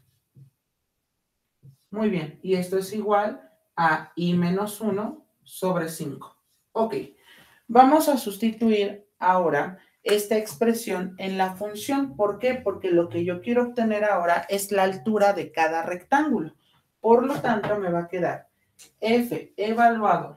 Muy bien, y esto es igual a i menos uno sobre cinco. Ok, vamos a sustituir ahora esta expresión en la función. ¿Por qué? Porque lo que yo quiero obtener ahora es la altura de cada rectángulo. Por lo tanto, me va a quedar f evaluado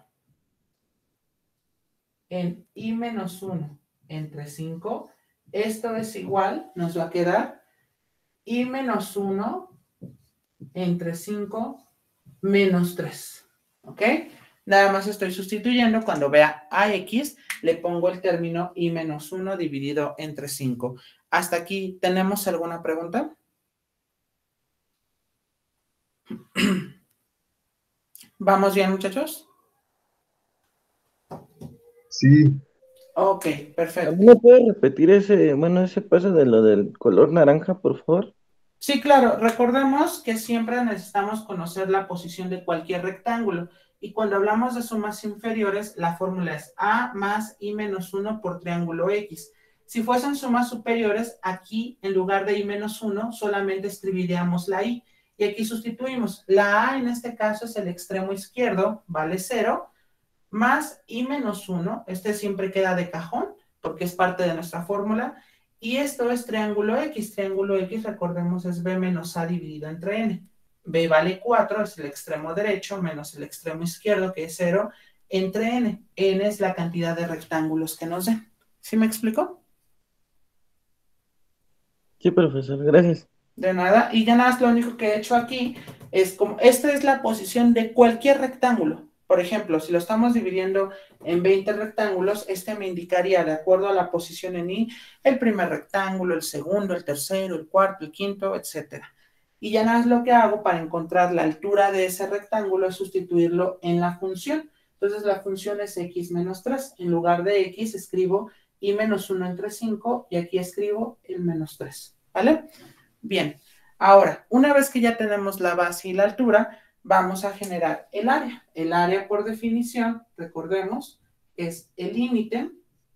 en i menos uno entre cinco. Esto es igual, nos va a quedar i menos uno entre cinco menos tres. ¿Ok? Nada más estoy sustituyendo. Cuando vea a x, le pongo el término i menos uno dividido entre cinco. ¿Hasta aquí tenemos alguna pregunta? ¿Vamos bien, muchachos? Sí, Ok, ¿A perfecto. mí me puedes repetir ese, bueno, ese paso de lo del color naranja, por favor? Sí, claro. Recordemos que siempre necesitamos conocer la posición de cualquier rectángulo. Y cuando hablamos de sumas inferiores, la fórmula es a más i menos uno por triángulo x. Si fuesen sumas superiores, aquí en lugar de i menos uno, solamente escribiríamos la i. Y aquí sustituimos. La a en este caso es el extremo izquierdo, vale cero, más i menos uno. Este siempre queda de cajón porque es parte de nuestra fórmula. Y esto es triángulo X. Triángulo X, recordemos, es B menos A dividido entre N. B vale cuatro, es el extremo derecho, menos el extremo izquierdo, que es cero, entre N. N es la cantidad de rectángulos que nos den. ¿Sí me explicó? Sí, profesor, gracias. De nada. Y ya nada más lo único que he hecho aquí es como, esta es la posición de cualquier rectángulo. Por ejemplo, si lo estamos dividiendo en veinte rectángulos, este me indicaría, de acuerdo a la posición en I, el primer rectángulo, el segundo, el tercero, el cuarto, el quinto, etcétera. Y ya nada más lo que hago para encontrar la altura de ese rectángulo es sustituirlo en la función. Entonces la función es x menos tres. En lugar de x escribo i menos uno entre cinco y aquí escribo el menos tres. ¿Vale? Bien, ahora, una vez que ya tenemos la base y la altura, vamos a generar el área. El área, por definición, recordemos, es el límite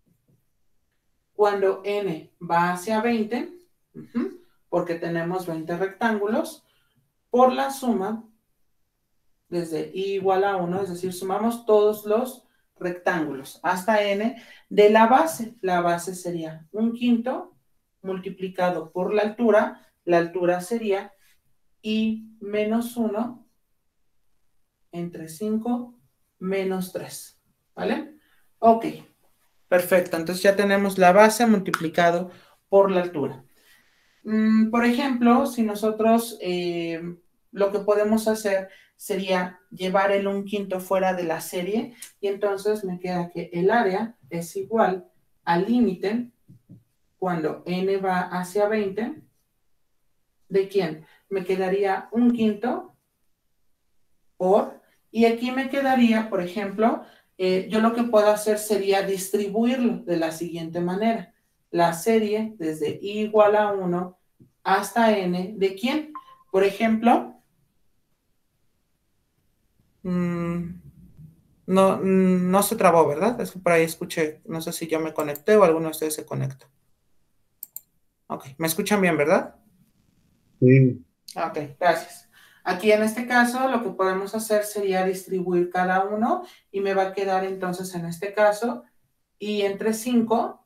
cuando n va hacia veinte, uh-huh, porque tenemos veinte rectángulos, por la suma desde i igual a uno, es decir, sumamos todos los rectángulos hasta n de la base. La base sería un quinto multiplicado por la altura. La altura sería i menos uno entre cinco menos tres. ¿Vale? Ok, perfecto. Entonces ya tenemos la base multiplicado por la altura. Mm, por ejemplo, si nosotros eh, lo que podemos hacer sería llevar el un quinto fuera de la serie y entonces me queda que el área es igual al límite cuando n va hacia veinte. ¿De quién? Me quedaría un quinto por, y aquí me quedaría, por ejemplo, eh, yo lo que puedo hacer sería distribuirlo de la siguiente manera. La serie desde i igual a uno hasta n, ¿de quién? Por ejemplo, mmm, no, no se trabó, ¿verdad? Es que por ahí escuché, no sé si yo me conecté o alguno de ustedes se conectó. Ok, ¿me escuchan bien, verdad? sí. Ok, gracias. Aquí en este caso lo que podemos hacer sería distribuir cada uno y me va a quedar entonces en este caso i entre cinco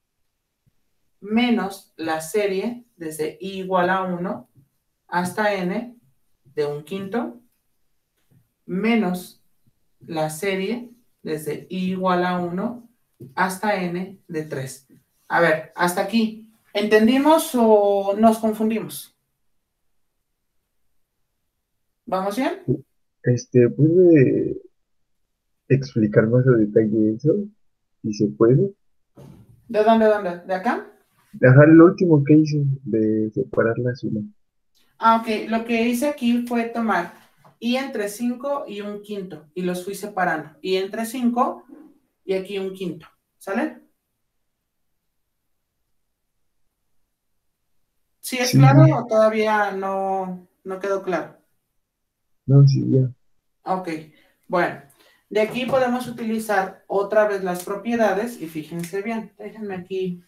menos la serie desde i igual a uno hasta n de un quinto menos la serie desde i igual a uno hasta n de tres. A ver, hasta aquí. ¿Entendimos o nos confundimos? ¿Vamos bien? Este, ¿puede explicar más a detalle eso? Si se puede. ¿De dónde, de dónde? ¿De acá? Dejar lo último que hice de separar la suma. Ah, ok. Lo que hice aquí fue tomar i entre cinco y un quinto y los fui separando. I entre cinco y aquí un quinto. ¿Sale? ¿Sí es Sí, claro sí. o todavía no, no quedó claro? No, sí, ya. Ok. Bueno. De aquí podemos utilizar otra vez las propiedades y fíjense bien, déjenme aquí.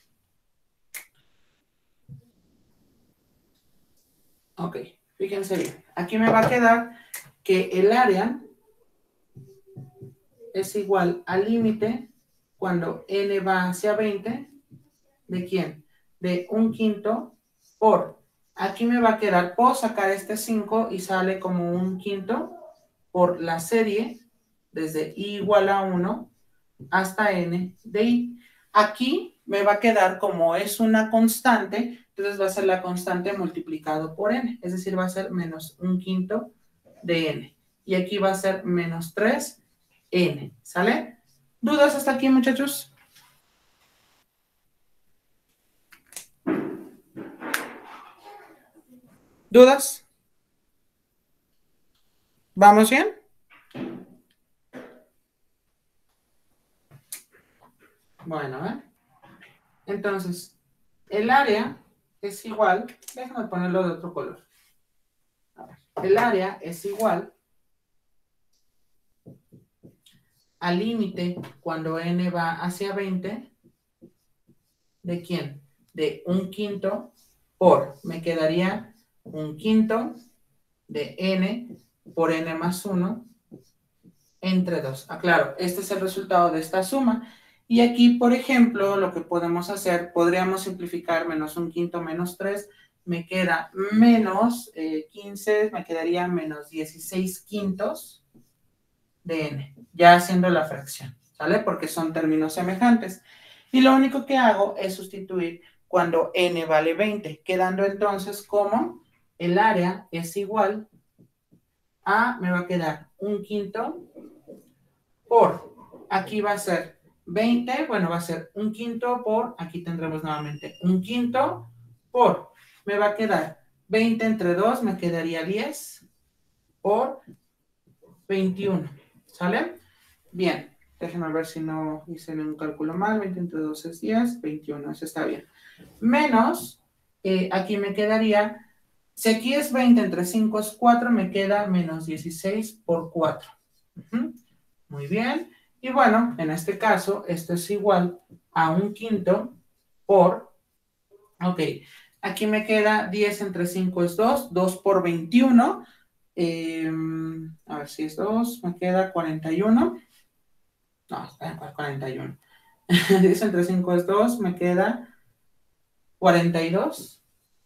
Ok, fíjense bien. Aquí me va a quedar que el área es igual al límite cuando n va hacia veinte. ¿De quién? De un quinto por. Aquí me va a quedar, puedo sacar este cinco y sale como un quinto por la serie desde i igual a uno hasta n de i. Aquí me va a quedar como es una constante, entonces va a ser la constante multiplicado por n, es decir, va a ser menos un quinto de n. Y aquí va a ser menos tres n, ¿sale? ¿Dudas hasta aquí, muchachos? ¿Dudas? ¿Vamos bien? Bueno, ¿eh? Entonces, el área es igual, déjame ponerlo de otro color. A ver, el área es igual al límite cuando n va hacia veinte. ¿De quién? De un quinto por, me quedaría un quinto de n por n más uno entre dos. Aclaro, este es el resultado de esta suma. Y aquí, por ejemplo, lo que podemos hacer, podríamos simplificar menos un quinto menos tres, me queda menos eh, quince, me quedaría menos dieciséis quintos de n, ya haciendo la fracción, ¿sale? Porque son términos semejantes. Y lo único que hago es sustituir cuando n vale veinte, quedando entonces como el área es igual a, me va a quedar un quinto por, aquí va a ser veinte, bueno, va a ser un quinto por, aquí tendremos nuevamente un quinto por, me va a quedar veinte entre dos, me quedaría diez por veintiuno, ¿sale? Bien, déjenme ver si no hice ningún cálculo mal, veinte entre dos es diez, veintiuno, eso está bien. Menos, eh, aquí me quedaría, si aquí es veinte entre cinco es cuatro, me queda menos dieciséis por cuatro. Uh-huh. Muy bien. Y bueno, en este caso, esto es igual a un quinto por, ok, aquí me queda diez entre cinco es dos, dos por veintiuno, eh, a ver si es dos, me queda cuarenta y uno, no, cuarenta y uno, diez entre cinco es dos, me queda cuarenta y dos,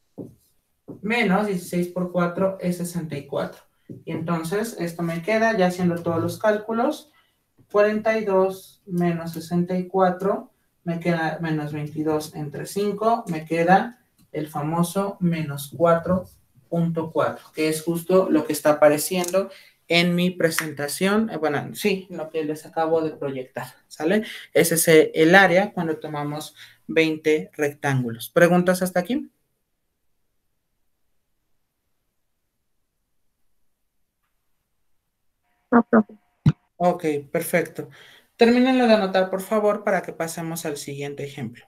menos dieciséis por cuatro es sesenta y cuatro. Y entonces esto me queda, ya haciendo todos los cálculos, cuarenta y dos menos sesenta y cuatro, me queda menos veintidós entre cinco, me queda el famoso menos cuatro punto cuatro, que es justo lo que está apareciendo en mi presentación, eh, bueno, sí, lo que les acabo de proyectar, ¿sale? Ese es el área cuando tomamos veinte rectángulos. ¿Preguntas hasta aquí? No, profe. Ok, perfecto. Termínenlo de anotar, por favor, para que pasemos al siguiente ejemplo.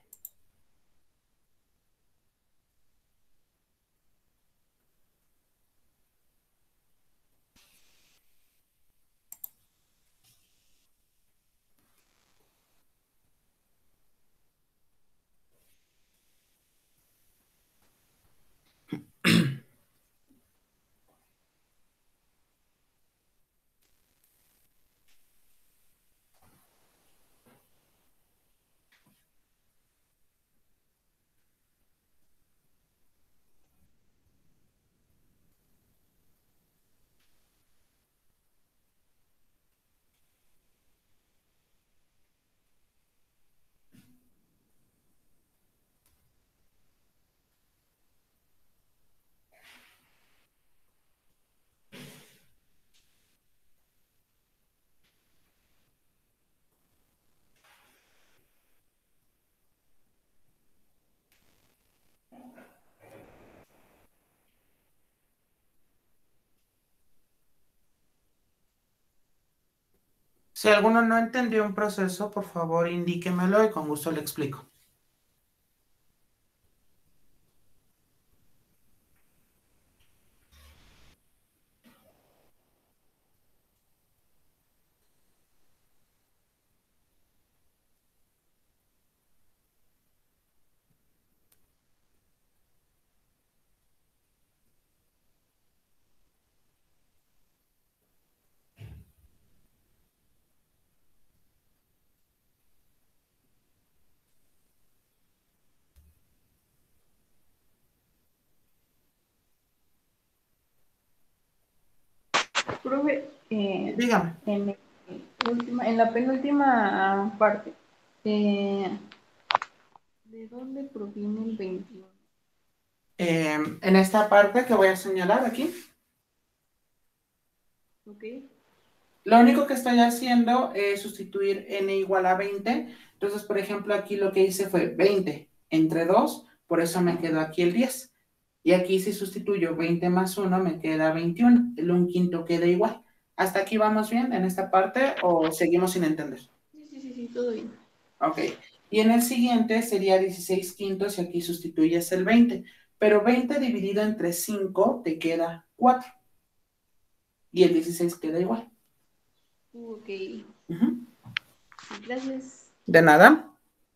Si alguno no entendió un proceso, por favor, indíquemelo y con gusto le explico. Profe, eh, Dígame. en, última, en la penúltima parte, eh, ¿de dónde proviene el veintiuno? Eh, en esta parte que voy a señalar aquí, ¿Ok? lo único que estoy haciendo es sustituir n igual a veinte. Entonces, por ejemplo, aquí lo que hice fue veinte entre dos, por eso me quedó aquí el diez. Y aquí si sustituyo veinte más uno, me queda veintiuno. El un quinto queda igual. ¿Hasta aquí vamos bien en esta parte o seguimos sin entender? Sí, sí, sí, sí, todo bien. Ok. Y en el siguiente sería dieciséis quintos y aquí sustituyes el veinte. Pero veinte dividido entre cinco te queda cuatro. Y el dieciséis queda igual. Ok. Uh-huh. Gracias. ¿De nada?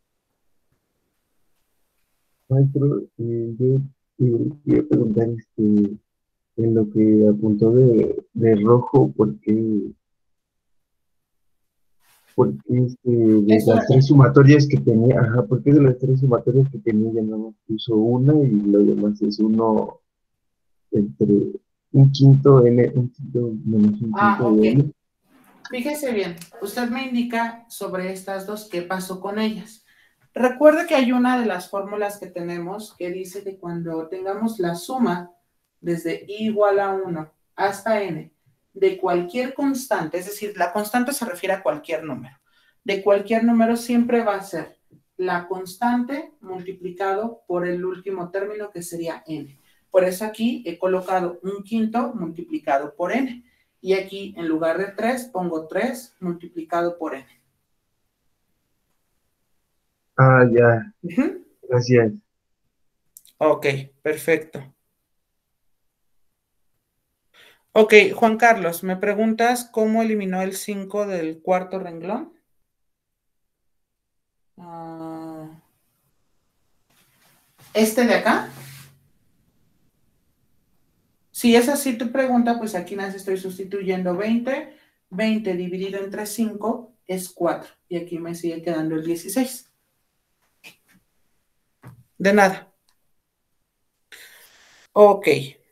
Maestro, eh, yo eh, quería preguntar este, en lo que apuntó de, de rojo, ¿por qué, por qué este, de Eso las tres sumatorias que tenía, ajá, por qué de las tres sumatorias que tenía ya nada más puso una y lo demás es uno entre un quinto n, un quinto menos un Ah, quinto ok. de n? Fíjese bien, usted me indica sobre estas dos qué pasó con ellas. Recuerde que hay una de las fórmulas que tenemos que dice que cuando tengamos la suma desde i igual a uno hasta n de cualquier constante, es decir, la constante se refiere a cualquier número, de cualquier número siempre va a ser la constante multiplicado por el último término que sería n. Por eso aquí he colocado un quinto multiplicado por n. Y aquí, en lugar de tres, pongo tres multiplicado por n. Ah, ya, Uh-huh. gracias. Ok, perfecto. Ok, Juan Carlos, ¿me preguntas cómo eliminó el cinco del cuarto renglón? Uh, ¿Este de acá? Si es así tu pregunta, pues aquí nada más estoy sustituyendo veinte. veinte dividido entre cinco es cuatro. Y aquí me sigue quedando el dieciséis. De nada. Ok.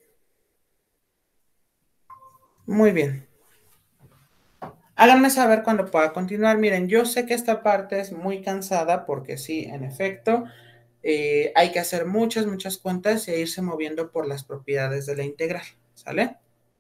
Muy bien. Háganme saber cuando pueda continuar. Miren, yo sé que esta parte es muy cansada porque sí, en efecto, eh, hay que hacer muchas, muchas cuentas e irse moviendo por las propiedades de la integral. ¿Sale?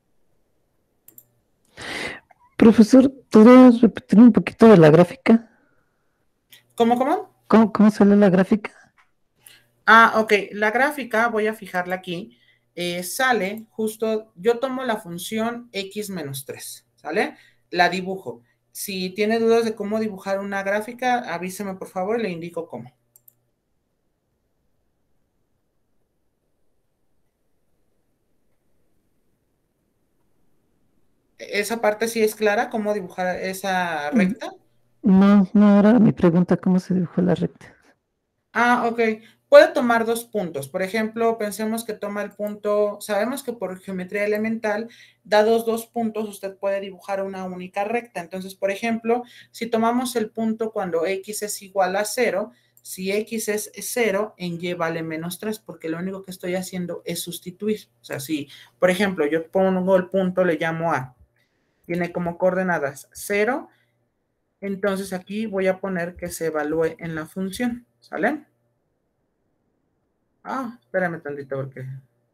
Profesor, ¿podrías repetir un poquito de la gráfica? ¿Cómo, cómo? ¿Cómo, cómo sale la gráfica? Ah, ok. La gráfica, voy a fijarla aquí, eh, sale justo, yo tomo la función x menos tres, ¿sale? La dibujo. Si tiene dudas de cómo dibujar una gráfica, avíseme por favor y le indico cómo. ¿Esa parte sí es clara? ¿Cómo dibujar esa Mm, recta? No, no era mi pregunta, ¿cómo se dibujó la recta? Ah, ok. Puede tomar dos puntos. Por ejemplo, pensemos que toma el punto, sabemos que por geometría elemental, dados dos puntos, usted puede dibujar una única recta. Entonces, por ejemplo, si tomamos el punto cuando x es igual a cero, si x es cero, en y vale menos tres, porque lo único que estoy haciendo es sustituir. O sea, si, por ejemplo, yo pongo el punto, le llamo a, tiene como coordenadas cero, entonces aquí voy a poner que se evalúe en la función, ¿sale? Ah, espérame tantito porque...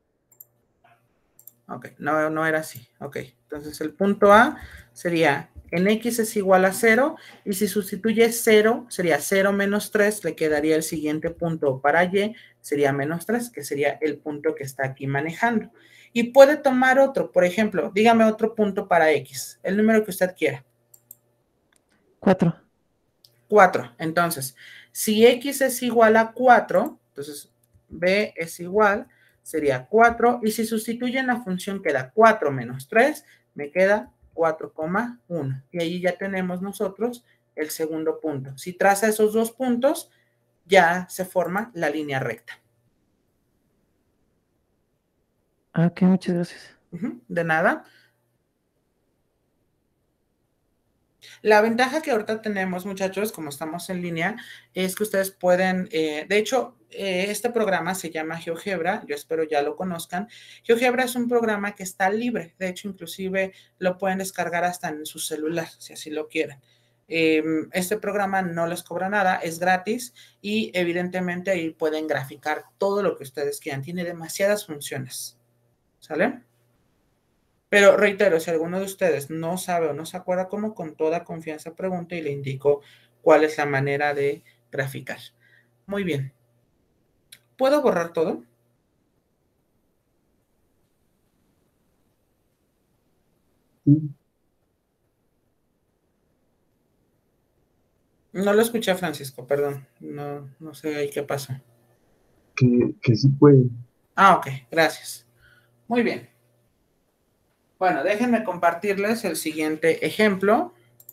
Ok, no, no era así. Ok, entonces el punto A sería en x es igual a cero y si sustituye cero sería cero menos tres, le quedaría el siguiente punto para y, sería menos tres, que sería el punto que está aquí manejando. Y puede tomar otro, por ejemplo, dígame otro punto para x, el número que usted quiera. Cuatro. cuatro. Entonces, si x es igual a cuatro, entonces b es igual, sería cuatro, y si sustituyen la función queda cuatro menos tres, me queda cuatro coma uno. Y ahí ya tenemos nosotros el segundo punto. Si traza esos dos puntos, ya se forma la línea recta. Ah, ok, muchas gracias. Uh-huh, de nada. La ventaja que ahorita tenemos, muchachos, como estamos en línea, es que ustedes pueden, eh, de hecho, eh, este programa se llama GeoGebra, yo espero ya lo conozcan. GeoGebra es un programa que está libre, de hecho, inclusive lo pueden descargar hasta en su celular, si así lo quieren. Eh, este programa no les cobra nada, es gratis y evidentemente ahí pueden graficar todo lo que ustedes quieran. Tiene demasiadas funciones, ¿sale? Pero reitero, si alguno de ustedes no sabe o no se acuerda cómo, con toda confianza pregunto y le indico cuál es la manera de graficar. Muy bien. ¿Puedo borrar todo? Sí, No lo escuché, Francisco, perdón. No, no sé ahí qué pasó. que, que sí puede. Ah, ok, gracias. Muy bien. Bueno, déjenme compartirles el siguiente ejemplo.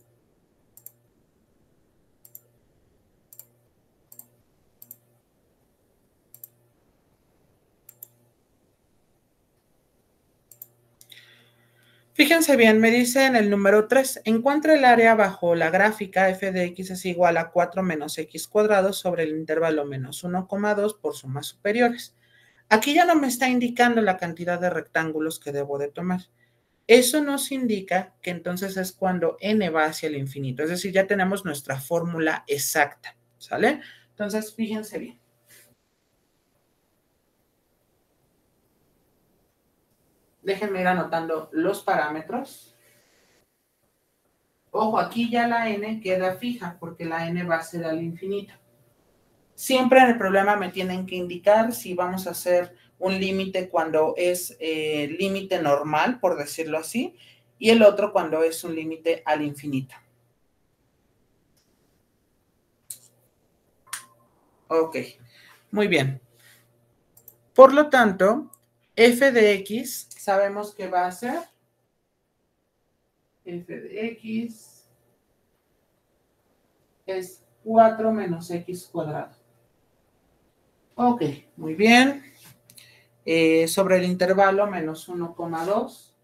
Fíjense bien, me dice en el número tres, encuentra el área bajo la gráfica f de x es igual a cuatro menos x cuadrado sobre el intervalo menos uno coma dos por sumas superiores. Aquí ya no me está indicando la cantidad de rectángulos que debo de tomar. Eso nos indica que entonces es cuando n va hacia el infinito, es decir, ya tenemos nuestra fórmula exacta, ¿sale? Entonces, fíjense bien. Déjenme ir anotando los parámetros. Ojo, aquí ya la n queda fija porque la n va a ser al infinito. Siempre en el problema me tienen que indicar si vamos a hacer un límite cuando es eh, límite normal, por decirlo así, y el otro cuando es un límite al infinito. Ok, muy bien. Por lo tanto, f de x sabemos que va a ser f de x es cuatro menos x cuadrado. Ok, muy bien. Eh, sobre el intervalo menos uno coma dos.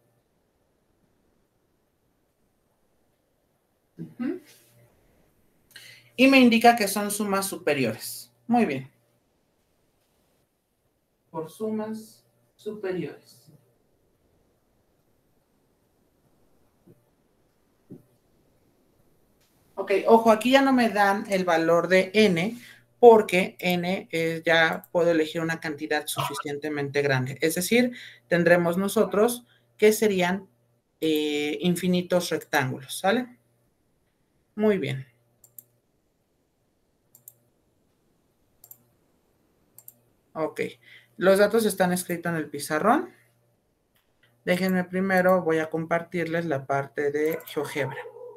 Uh-huh. Y me indica que son sumas superiores. Muy bien. Por sumas superiores. Ok, ojo, aquí ya no me dan el valor de n, porque n eh, ya puedo elegir una cantidad suficientemente grande. Es decir, tendremos nosotros que serían eh, infinitos rectángulos, ¿sale? Muy bien. Ok, los datos están escritos en el pizarrón. Déjenme primero, voy a compartirles la parte de GeoGebra.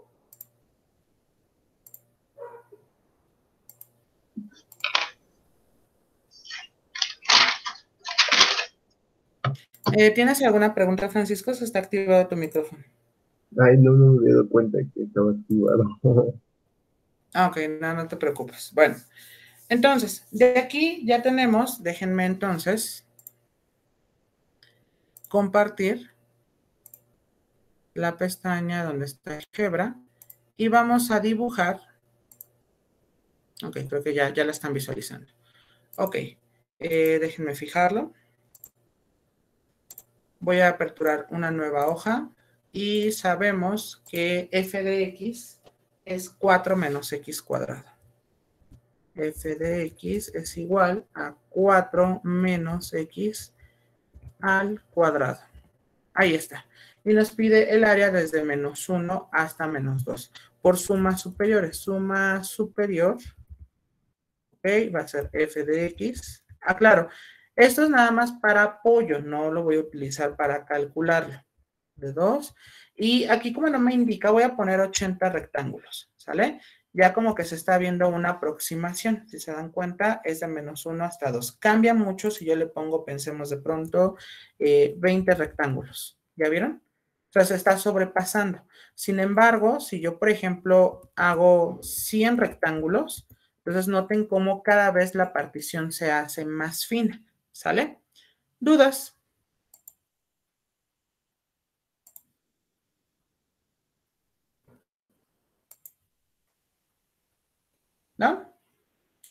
Eh, ¿Tienes alguna pregunta, Francisco? ¿Se está activado tu micrófono? Ay, no, no me había dado cuenta que estaba activado. Ah, ok, no, no te preocupes. Bueno, entonces, de aquí ya tenemos, déjenme entonces compartir la pestaña donde está GeoGebra y vamos a dibujar. Ok, creo que ya, ya la están visualizando. Ok, eh, déjenme fijarlo. Voy a aperturar una nueva hoja y sabemos que f de x es cuatro menos x cuadrado. F de x es igual a cuatro menos x al cuadrado. Ahí está. Y nos pide el área desde menos uno hasta menos dos. Por sumas superiores. Suma superior, ok, va a ser f de x. Ah, claro, esto es nada más para apoyo, no lo voy a utilizar para calcularlo. De dos. Y aquí como no me indica, voy a poner ochenta rectángulos, ¿sale? Ya como que se está viendo una aproximación. Si se dan cuenta, es de menos uno hasta dos. Cambia mucho si yo le pongo, pensemos de pronto, eh, veinte rectángulos. ¿Ya vieron? O sea, se está sobrepasando. Sin embargo, si yo, por ejemplo, hago cien rectángulos, entonces noten cómo cada vez la partición se hace más fina, ¿sale? ¿Dudas?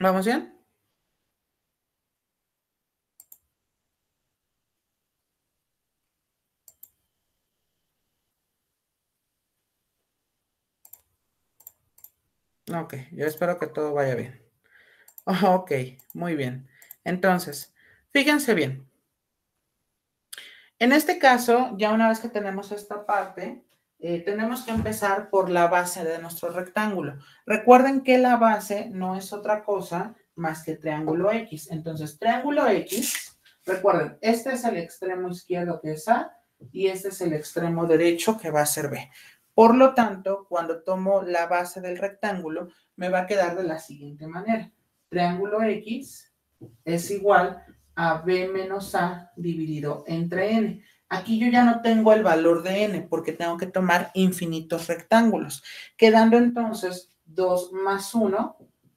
¿Vamos bien? Ok, yo espero que todo vaya bien. Ok, muy bien. Entonces, fíjense bien. En este caso, ya una vez que tenemos esta parte, eh, tenemos que empezar por la base de nuestro rectángulo. Recuerden que la base no es otra cosa más que triángulo X. Entonces, triángulo X, recuerden, este es el extremo izquierdo que es A y este es el extremo derecho que va a ser B. Por lo tanto, cuando tomo la base del rectángulo, me va a quedar de la siguiente manera. Triángulo X es igual a B menos A dividido entre N. Aquí yo ya no tengo el valor de N porque tengo que tomar infinitos rectángulos, quedando entonces dos más uno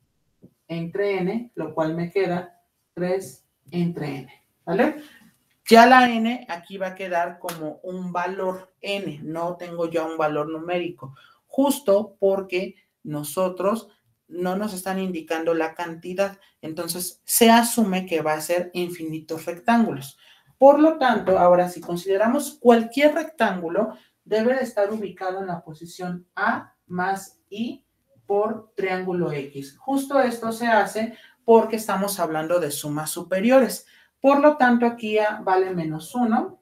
entre N, lo cual me queda tres entre N, ¿vale? Ya la N aquí va a quedar como un valor N, no tengo ya un valor numérico, justo porque nosotros no nos están indicando la cantidad, entonces se asume que va a ser infinitos rectángulos. Por lo tanto, ahora si consideramos cualquier rectángulo, debe de estar ubicado en la posición A más I por triángulo X. Justo esto se hace porque estamos hablando de sumas superiores. Por lo tanto, aquí A vale menos uno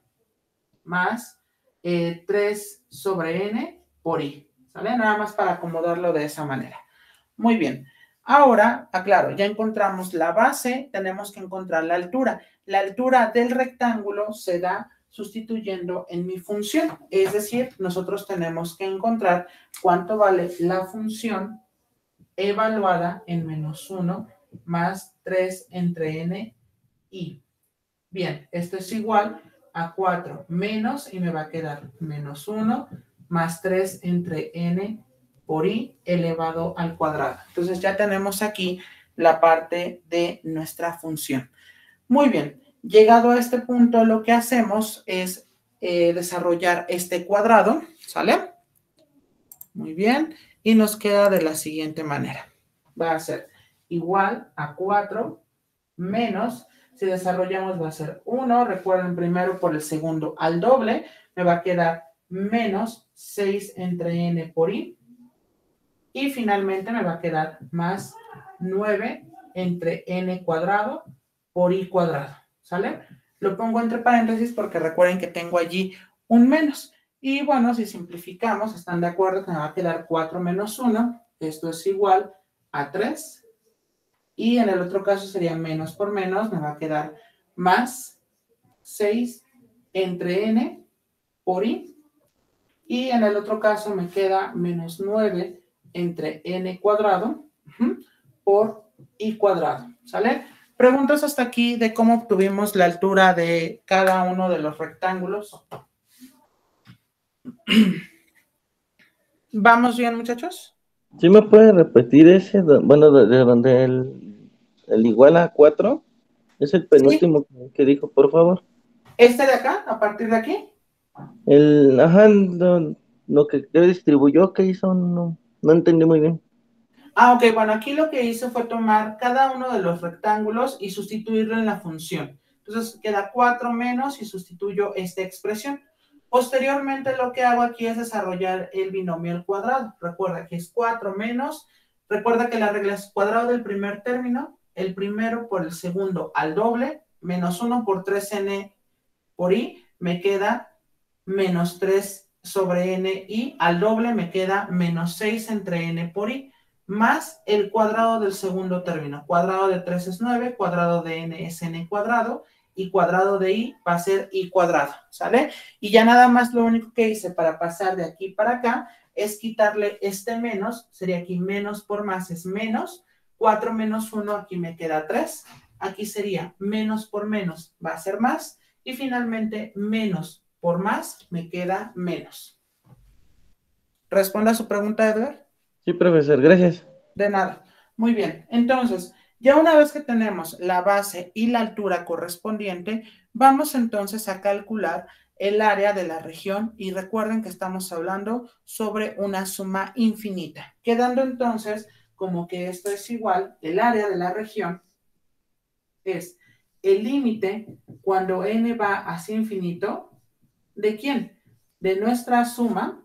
más eh, tres sobre N por I. ¿Sale? Nada más para acomodarlo de esa manera. Muy bien. Ahora, aclaro, ya encontramos la base, tenemos que encontrar la altura. La altura del rectángulo se da sustituyendo en mi función. Es decir, nosotros tenemos que encontrar cuánto vale la función evaluada en menos uno más tres entre N I. Bien, esto es igual a cuatro menos, y me va a quedar menos uno más tres entre N por I elevado al cuadrado. Entonces ya tenemos aquí la parte de nuestra función. Muy bien, llegado a este punto, lo que hacemos es eh, desarrollar este cuadrado, ¿sale? Muy bien, y nos queda de la siguiente manera. Va a ser igual a cuatro menos, si desarrollamos va a ser uno, recuerden primero por el segundo al doble, me va a quedar menos seis entre N por I, y finalmente me va a quedar más nueve entre N cuadrado por I cuadrado, ¿sale? Lo pongo entre paréntesis porque recuerden que tengo allí un menos. Y bueno, si simplificamos, ¿están de acuerdo que me va a quedar cuatro menos uno? Esto es igual a tres. Y en el otro caso sería menos por menos, me va a quedar más seis entre N por I. Y en el otro caso me queda menos nueve entre N cuadrado por I cuadrado, ¿sale? Preguntas hasta aquí de cómo obtuvimos la altura de cada uno de los rectángulos. ¿Vamos bien, muchachos? ¿Sí me puede repetir ese? do- Bueno, de, de donde el, el igual a cuatro es el penúltimo que, que dijo, por favor. Este de acá, a partir de aquí. El, ajá, lo, lo que que distribuyó, que hizo, no, no entendí muy bien. Ah, ok, bueno, aquí lo que hice fue tomar cada uno de los rectángulos y sustituirlo en la función. Entonces queda cuatro menos y sustituyo esta expresión. Posteriormente lo que hago aquí es desarrollar el binomio al cuadrado. Recuerda que es cuatro menos, recuerda que la regla es cuadrado del primer término, el primero por el segundo al doble, menos uno por tres N por I, me queda menos tres sobre N I, al doble me queda menos seis entre N por I, más el cuadrado del segundo término. Cuadrado de tres es nueve, cuadrado de N es N cuadrado, y cuadrado de I va a ser I cuadrado, ¿sale? Y ya nada más lo único que hice para pasar de aquí para acá es quitarle este menos, sería aquí menos por más es menos, cuatro menos uno, aquí me queda tres, aquí sería menos por menos va a ser más, y finalmente menos por más me queda menos. ¿Responde a su pregunta, Edgar? Sí, profesor, gracias. De nada. Muy bien. Entonces, ya una vez que tenemos la base y la altura correspondiente, vamos entonces a calcular el área de la región, y recuerden que estamos hablando sobre una suma infinita, quedando entonces como que esto es igual, el área de la región es el límite cuando n va hacia infinito, ¿de quién? De nuestra suma,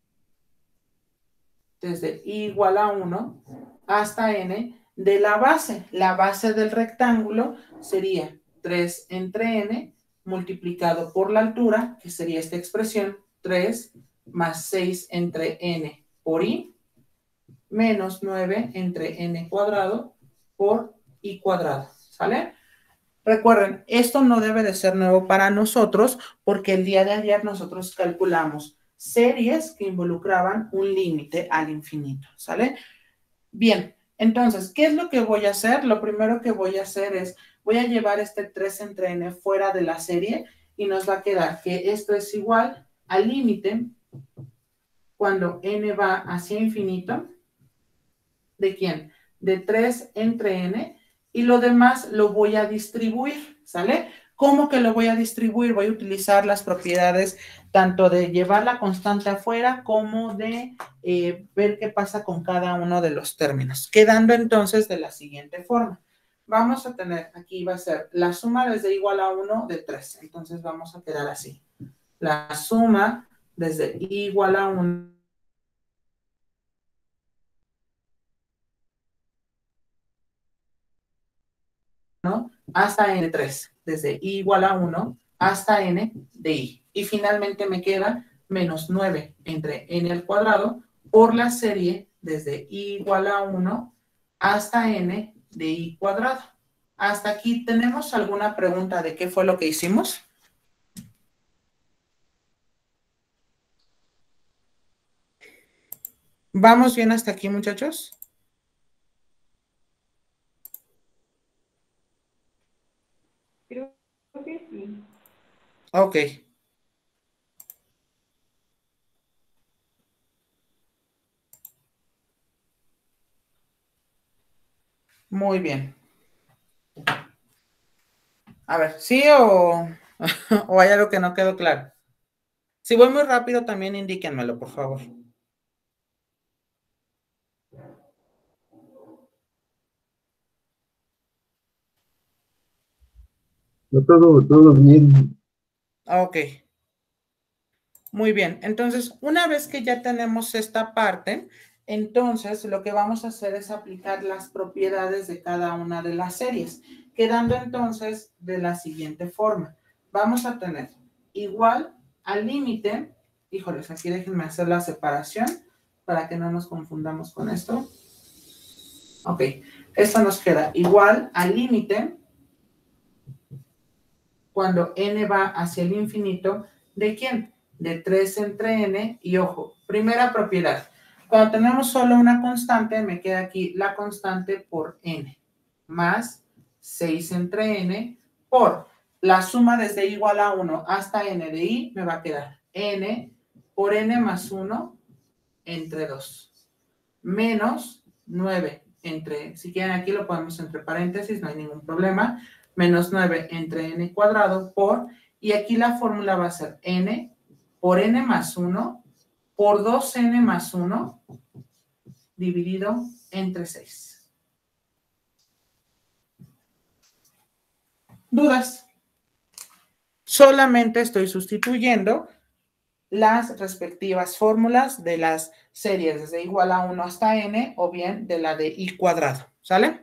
desde i igual a uno hasta n, de la base. La base del rectángulo sería tres entre n multiplicado por la altura, que sería esta expresión, tres más seis entre n por i, menos nueve entre n cuadrado por i cuadrado, ¿sale? Recuerden, esto no debe de ser nuevo para nosotros porque el día de ayer nosotros calculamos series que involucraban un límite al infinito, ¿sale? Bien, entonces, ¿qué es lo que voy a hacer? Lo primero que voy a hacer es, voy a llevar este tres entre n fuera de la serie y nos va a quedar que esto es igual al límite cuando n va hacia infinito. ¿De quién? De tres entre n. Y lo demás lo voy a distribuir, ¿sale? ¿Cómo que lo voy a distribuir? Voy a utilizar las propiedades tanto de llevar la constante afuera como de eh, ver qué pasa con cada uno de los términos. Quedando entonces de la siguiente forma. Vamos a tener, aquí va a ser la suma desde igual a uno de tres. Entonces vamos a quedar así. La suma desde igual a uno. ¿no? Hasta n de tres, desde i igual a uno hasta n de i. Y finalmente me queda menos nueve entre n al cuadrado por la serie desde i igual a uno hasta n de i cuadrado. ¿Hasta aquí tenemos alguna pregunta de qué fue lo que hicimos? ¿Vamos bien hasta aquí, muchachos? Creo que sí. Ok. Muy bien. A ver, ¿sí o, o hay algo que no quedó claro? Si voy muy rápido, también indíquenmelo, por favor. No, todo, todo bien. Ok. Muy bien. Entonces, una vez que ya tenemos esta parte, entonces lo que vamos a hacer es aplicar las propiedades de cada una de las series, quedando entonces de la siguiente forma. Vamos a tener igual al límite, híjoles, aquí déjenme hacer la separación para que no nos confundamos con esto. Ok, esto nos queda igual al límite cuando n va hacia el infinito, ¿de quién? De tres entre n, y ojo, primera propiedad. Cuando tenemos solo una constante, me queda aquí la constante por n, más seis entre n, por la suma desde igual a uno hasta n de i, me va a quedar n por n más uno entre dos, menos nueve entre, si quieren aquí lo ponemos entre paréntesis, no hay ningún problema, menos nueve entre n cuadrado por, y aquí la fórmula va a ser n por n más uno por dos n más uno dividido entre seis. ¿Dudas? Solamente estoy sustituyendo las respectivas fórmulas de las series desde igual a uno hasta n o bien de la de i cuadrado, ¿sale?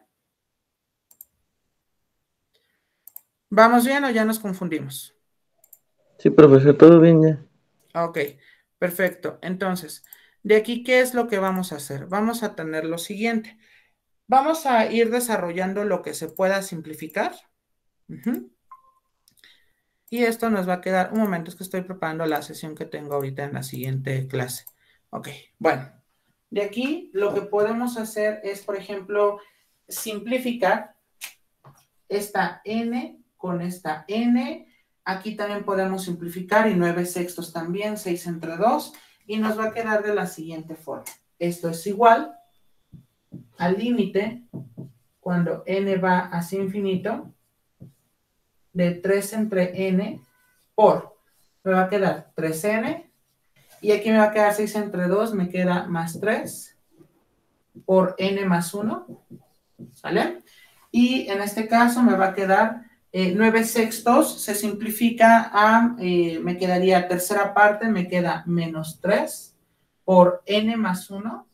¿Vamos bien o ya nos confundimos? Sí, profesor, todo bien ya. Ok, perfecto. Entonces, de aquí, ¿qué es lo que vamos a hacer? Vamos a tener lo siguiente. Vamos a ir desarrollando lo que se pueda simplificar. Uh-huh. Y esto nos va a quedar, un momento, es que estoy preparando la sesión que tengo ahorita en la siguiente clase. Ok, bueno, de aquí lo que podemos hacer es, por ejemplo, simplificar esta n con esta n. Aquí también podemos simplificar y nueve sextos también, seis entre dos, y nos va a quedar de la siguiente forma. Esto es igual al límite cuando n va hacia infinito de tres entre n por, me va a quedar tres n, y aquí me va a quedar seis entre dos, me queda más tres, por n más uno, ¿sale? Y en este caso me va a quedar eh, nueve sextos, se simplifica a, eh, me quedaría tercera parte, me queda menos tres por n más uno,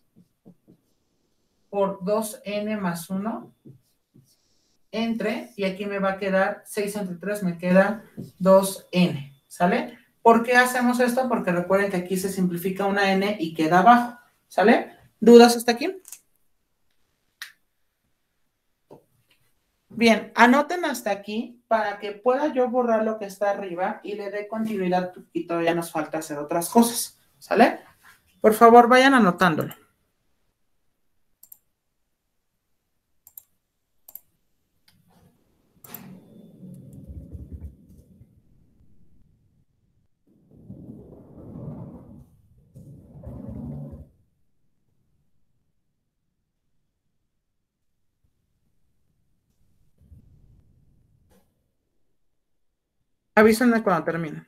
por dos n más uno, entre, y aquí me va a quedar seis entre tres, me queda dos n, ¿sale? ¿Por qué hacemos esto? Porque recuerden que aquí se simplifica una n y queda abajo, ¿sale? ¿Dudas hasta aquí? Bien, anoten hasta aquí para que pueda yo borrar lo que está arriba y le dé continuidad y todavía nos falta hacer otras cosas, ¿sale? Por favor, vayan anotándolo. Avísenme cuando termine.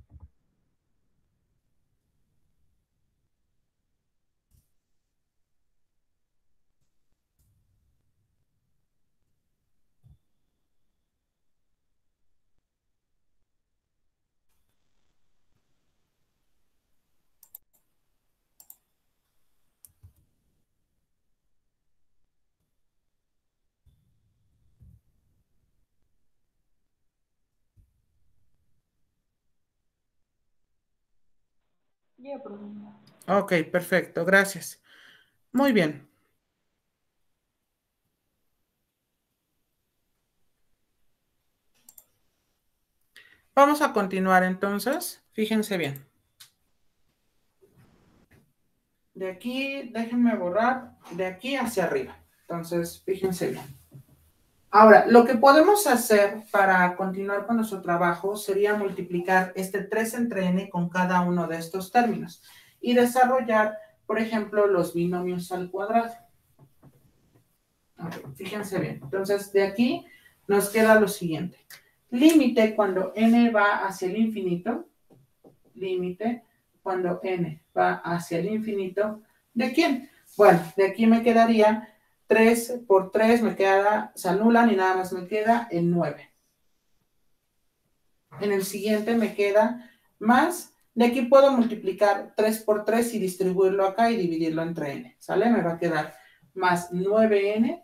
Ya, profesor. Ok, perfecto, gracias. Muy bien. Vamos a continuar entonces. Fíjense bien. De aquí, déjenme borrar, de aquí hacia arriba. Entonces, fíjense bien. Ahora, lo que podemos hacer para continuar con nuestro trabajo sería multiplicar este tres entre n con cada uno de estos términos y desarrollar, por ejemplo, los binomios al cuadrado. Okay, fíjense bien. Entonces, de aquí nos queda lo siguiente. Límite cuando n va hacia el infinito. Límite cuando n va hacia el infinito. ¿De quién? Bueno, de aquí me quedaría tres por tres, me queda, se anulan y nada más me queda el nueve. En el siguiente me queda más. De aquí puedo multiplicar tres por tres y distribuirlo acá y dividirlo entre n. ¿Sale? Me va a quedar más nueve n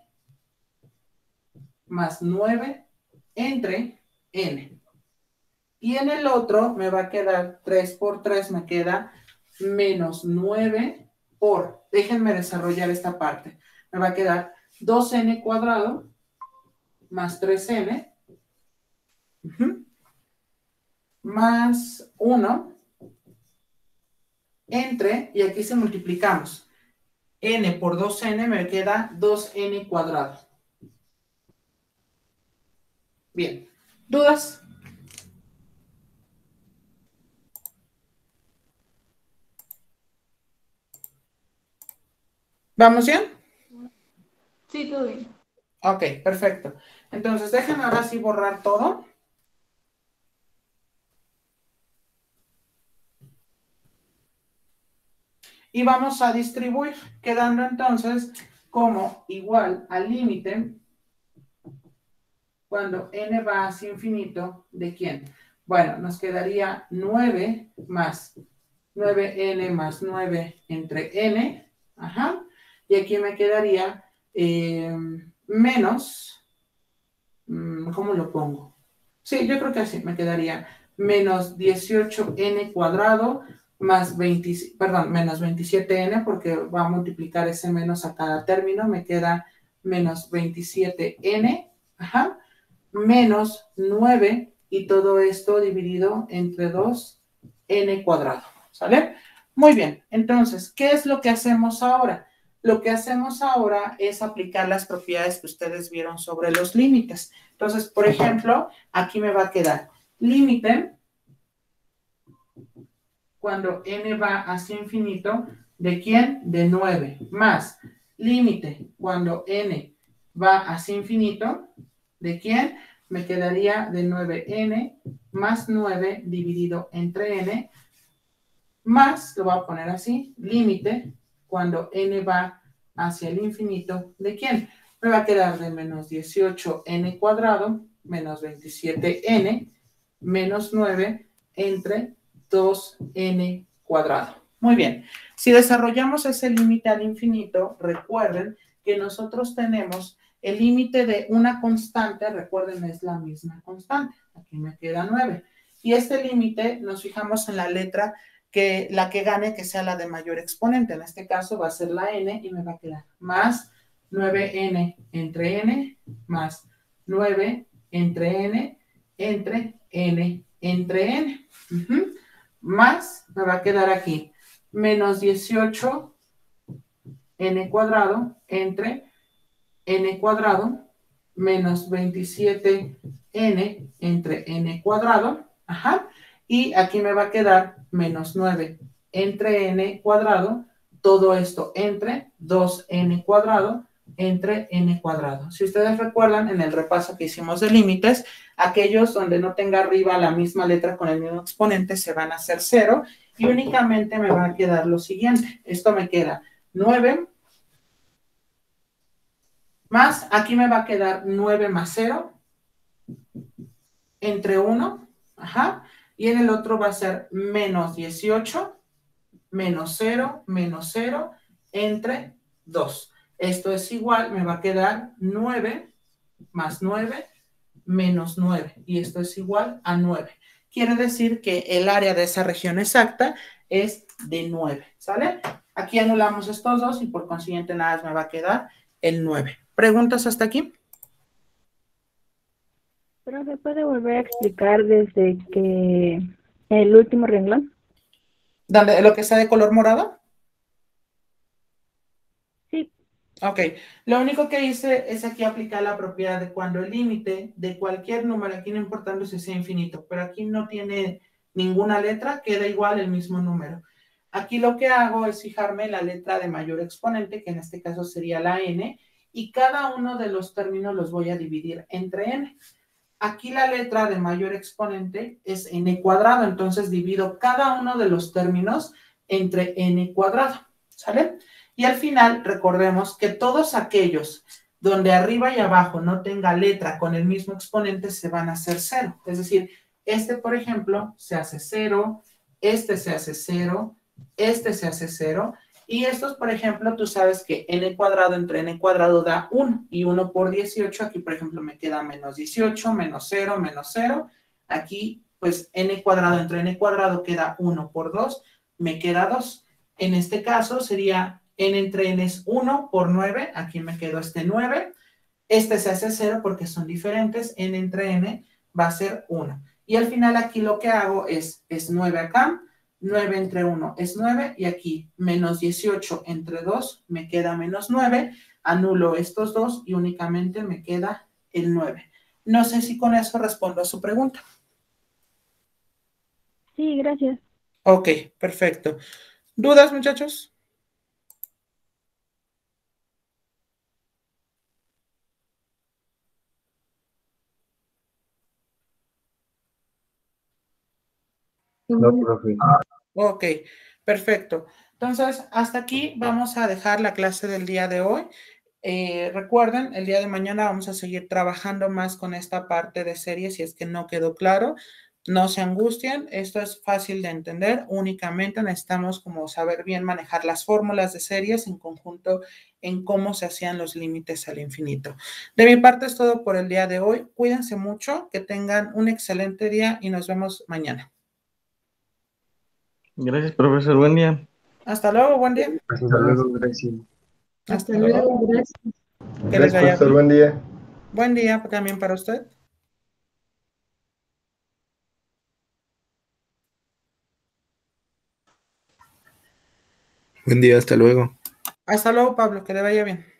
más nueve entre n. Y en el otro me va a quedar tres por tres, me queda menos nueve por, déjenme desarrollar esta parte, me va a quedar dos n cuadrado más tres n uh-huh, más uno entre, y aquí se multiplicamos, n por dos n me queda dos n cuadrado. Bien, ¿dudas? ¿Vamos bien? Sí, todo bien. Ok, perfecto. Entonces, déjenme ahora sí borrar todo. Y vamos a distribuir, quedando entonces como igual al límite cuando n va hacia infinito, ¿de quién? Bueno, nos quedaría nueve más nueve n más nueve entre n, ajá, y aquí me quedaría eh, menos, ¿cómo lo pongo? Sí, yo creo que así, me quedaría menos dieciocho n cuadrado más veinte, perdón, menos veintisiete n, porque va a multiplicar ese menos a cada término, me queda menos veintisiete n, ajá, menos nueve, y todo esto dividido entre dos n cuadrado, ¿sale? Muy bien, entonces, ¿qué es lo que hacemos ahora? Lo que hacemos ahora es aplicar las propiedades que ustedes vieron sobre los límites. Entonces, por ejemplo, aquí me va a quedar límite cuando n va hacia infinito, ¿de quién? De nueve, más límite cuando n va hacia infinito, ¿de quién? Me quedaría de nueve n más nueve dividido entre n, más, lo voy a poner así, límite cuando n va hacia el infinito, ¿de quién? Me va a quedar de menos dieciocho n cuadrado menos veintisiete n menos nueve entre dos n cuadrado. Muy bien. Si desarrollamos ese límite al infinito, recuerden que nosotros tenemos el límite de una constante, recuerden, es la misma constante. Aquí me queda nueve. Y este límite nos fijamos en la letra que la que gane que sea la de mayor exponente. En este caso va a ser la n y me va a quedar más nueve n entre n más nueve entre n entre n entre n. Uh-huh. Más me va a quedar aquí menos dieciocho n cuadrado entre n cuadrado menos veintisiete n entre n cuadrado. Ajá. Y aquí me va a quedar menos nueve entre n cuadrado, todo esto entre dos n cuadrado entre n cuadrado. Si ustedes recuerdan, en el repaso que hicimos de límites, aquellos donde no tenga arriba la misma letra con el mismo exponente se van a hacer cero y únicamente me va a quedar lo siguiente. Esto me queda nueve más, aquí me va a quedar nueve más cero entre uno, ajá, y en el otro va a ser menos dieciocho, menos cero, menos cero, entre dos. Esto es igual, me va a quedar nueve más nueve, menos nueve, y esto es igual a nueve. Quiere decir que el área de esa región exacta es de nueve, ¿sale? Aquí anulamos estos dos y por consiguiente nada más me va a quedar el nueve. ¿Preguntas hasta aquí? ¿Pero se puede volver a explicar desde que el último renglón? ¿Dónde, lo que está de color morado? Sí. Ok, lo único que hice es aquí aplicar la propiedad de cuando el límite de cualquier número, aquí no importando si sea infinito, pero aquí no tiene ninguna letra, queda igual el mismo número. Aquí lo que hago es fijarme la letra de mayor exponente, que en este caso sería la n, y cada uno de los términos los voy a dividir entre n. Aquí la letra de mayor exponente es n cuadrado, entonces divido cada uno de los términos entre n cuadrado, ¿sale? Y al final, recordemos que todos aquellos donde arriba y abajo no tenga letra con el mismo exponente se van a hacer cero. Es decir, este, por ejemplo, se hace cero, este se hace cero, este se hace cero, y estos, por ejemplo, tú sabes que n cuadrado entre n cuadrado da uno, y uno por dieciocho, aquí, por ejemplo, me queda menos dieciocho, menos cero, menos cero. Aquí, pues, n cuadrado entre n cuadrado queda uno por dos, me queda dos. En este caso sería n entre n es uno por nueve, aquí me quedó este nueve. Este se hace cero porque son diferentes, n entre n va a ser uno. Y al final aquí lo que hago es, es nueve acá, nueve entre uno es nueve, y aquí menos dieciocho entre dos me queda menos nueve, anulo estos dos y únicamente me queda el nueve. No sé si con eso respondo a su pregunta. Sí, gracias. Ok, perfecto. ¿Dudas, muchachos? No, profe. Ok, perfecto. Entonces, hasta aquí vamos a dejar la clase del día de hoy. Eh, recuerden, el día de mañana vamos a seguir trabajando más con esta parte de series, si es que no quedó claro. No se angustien, esto es fácil de entender, únicamente necesitamos como saber bien manejar las fórmulas de series en conjunto en cómo se hacían los límites al infinito. De mi parte es todo por el día de hoy. Cuídense mucho, que tengan un excelente día y nos vemos mañana. Gracias, profesor. Buen día. Hasta luego, buen día. Hasta luego, gracias. Hasta luego. Gracias. Que les Gracias, vaya profesor. bien. Buen día. Buen día también para usted. Buen día, hasta luego. Hasta luego, Pablo, que le vaya bien.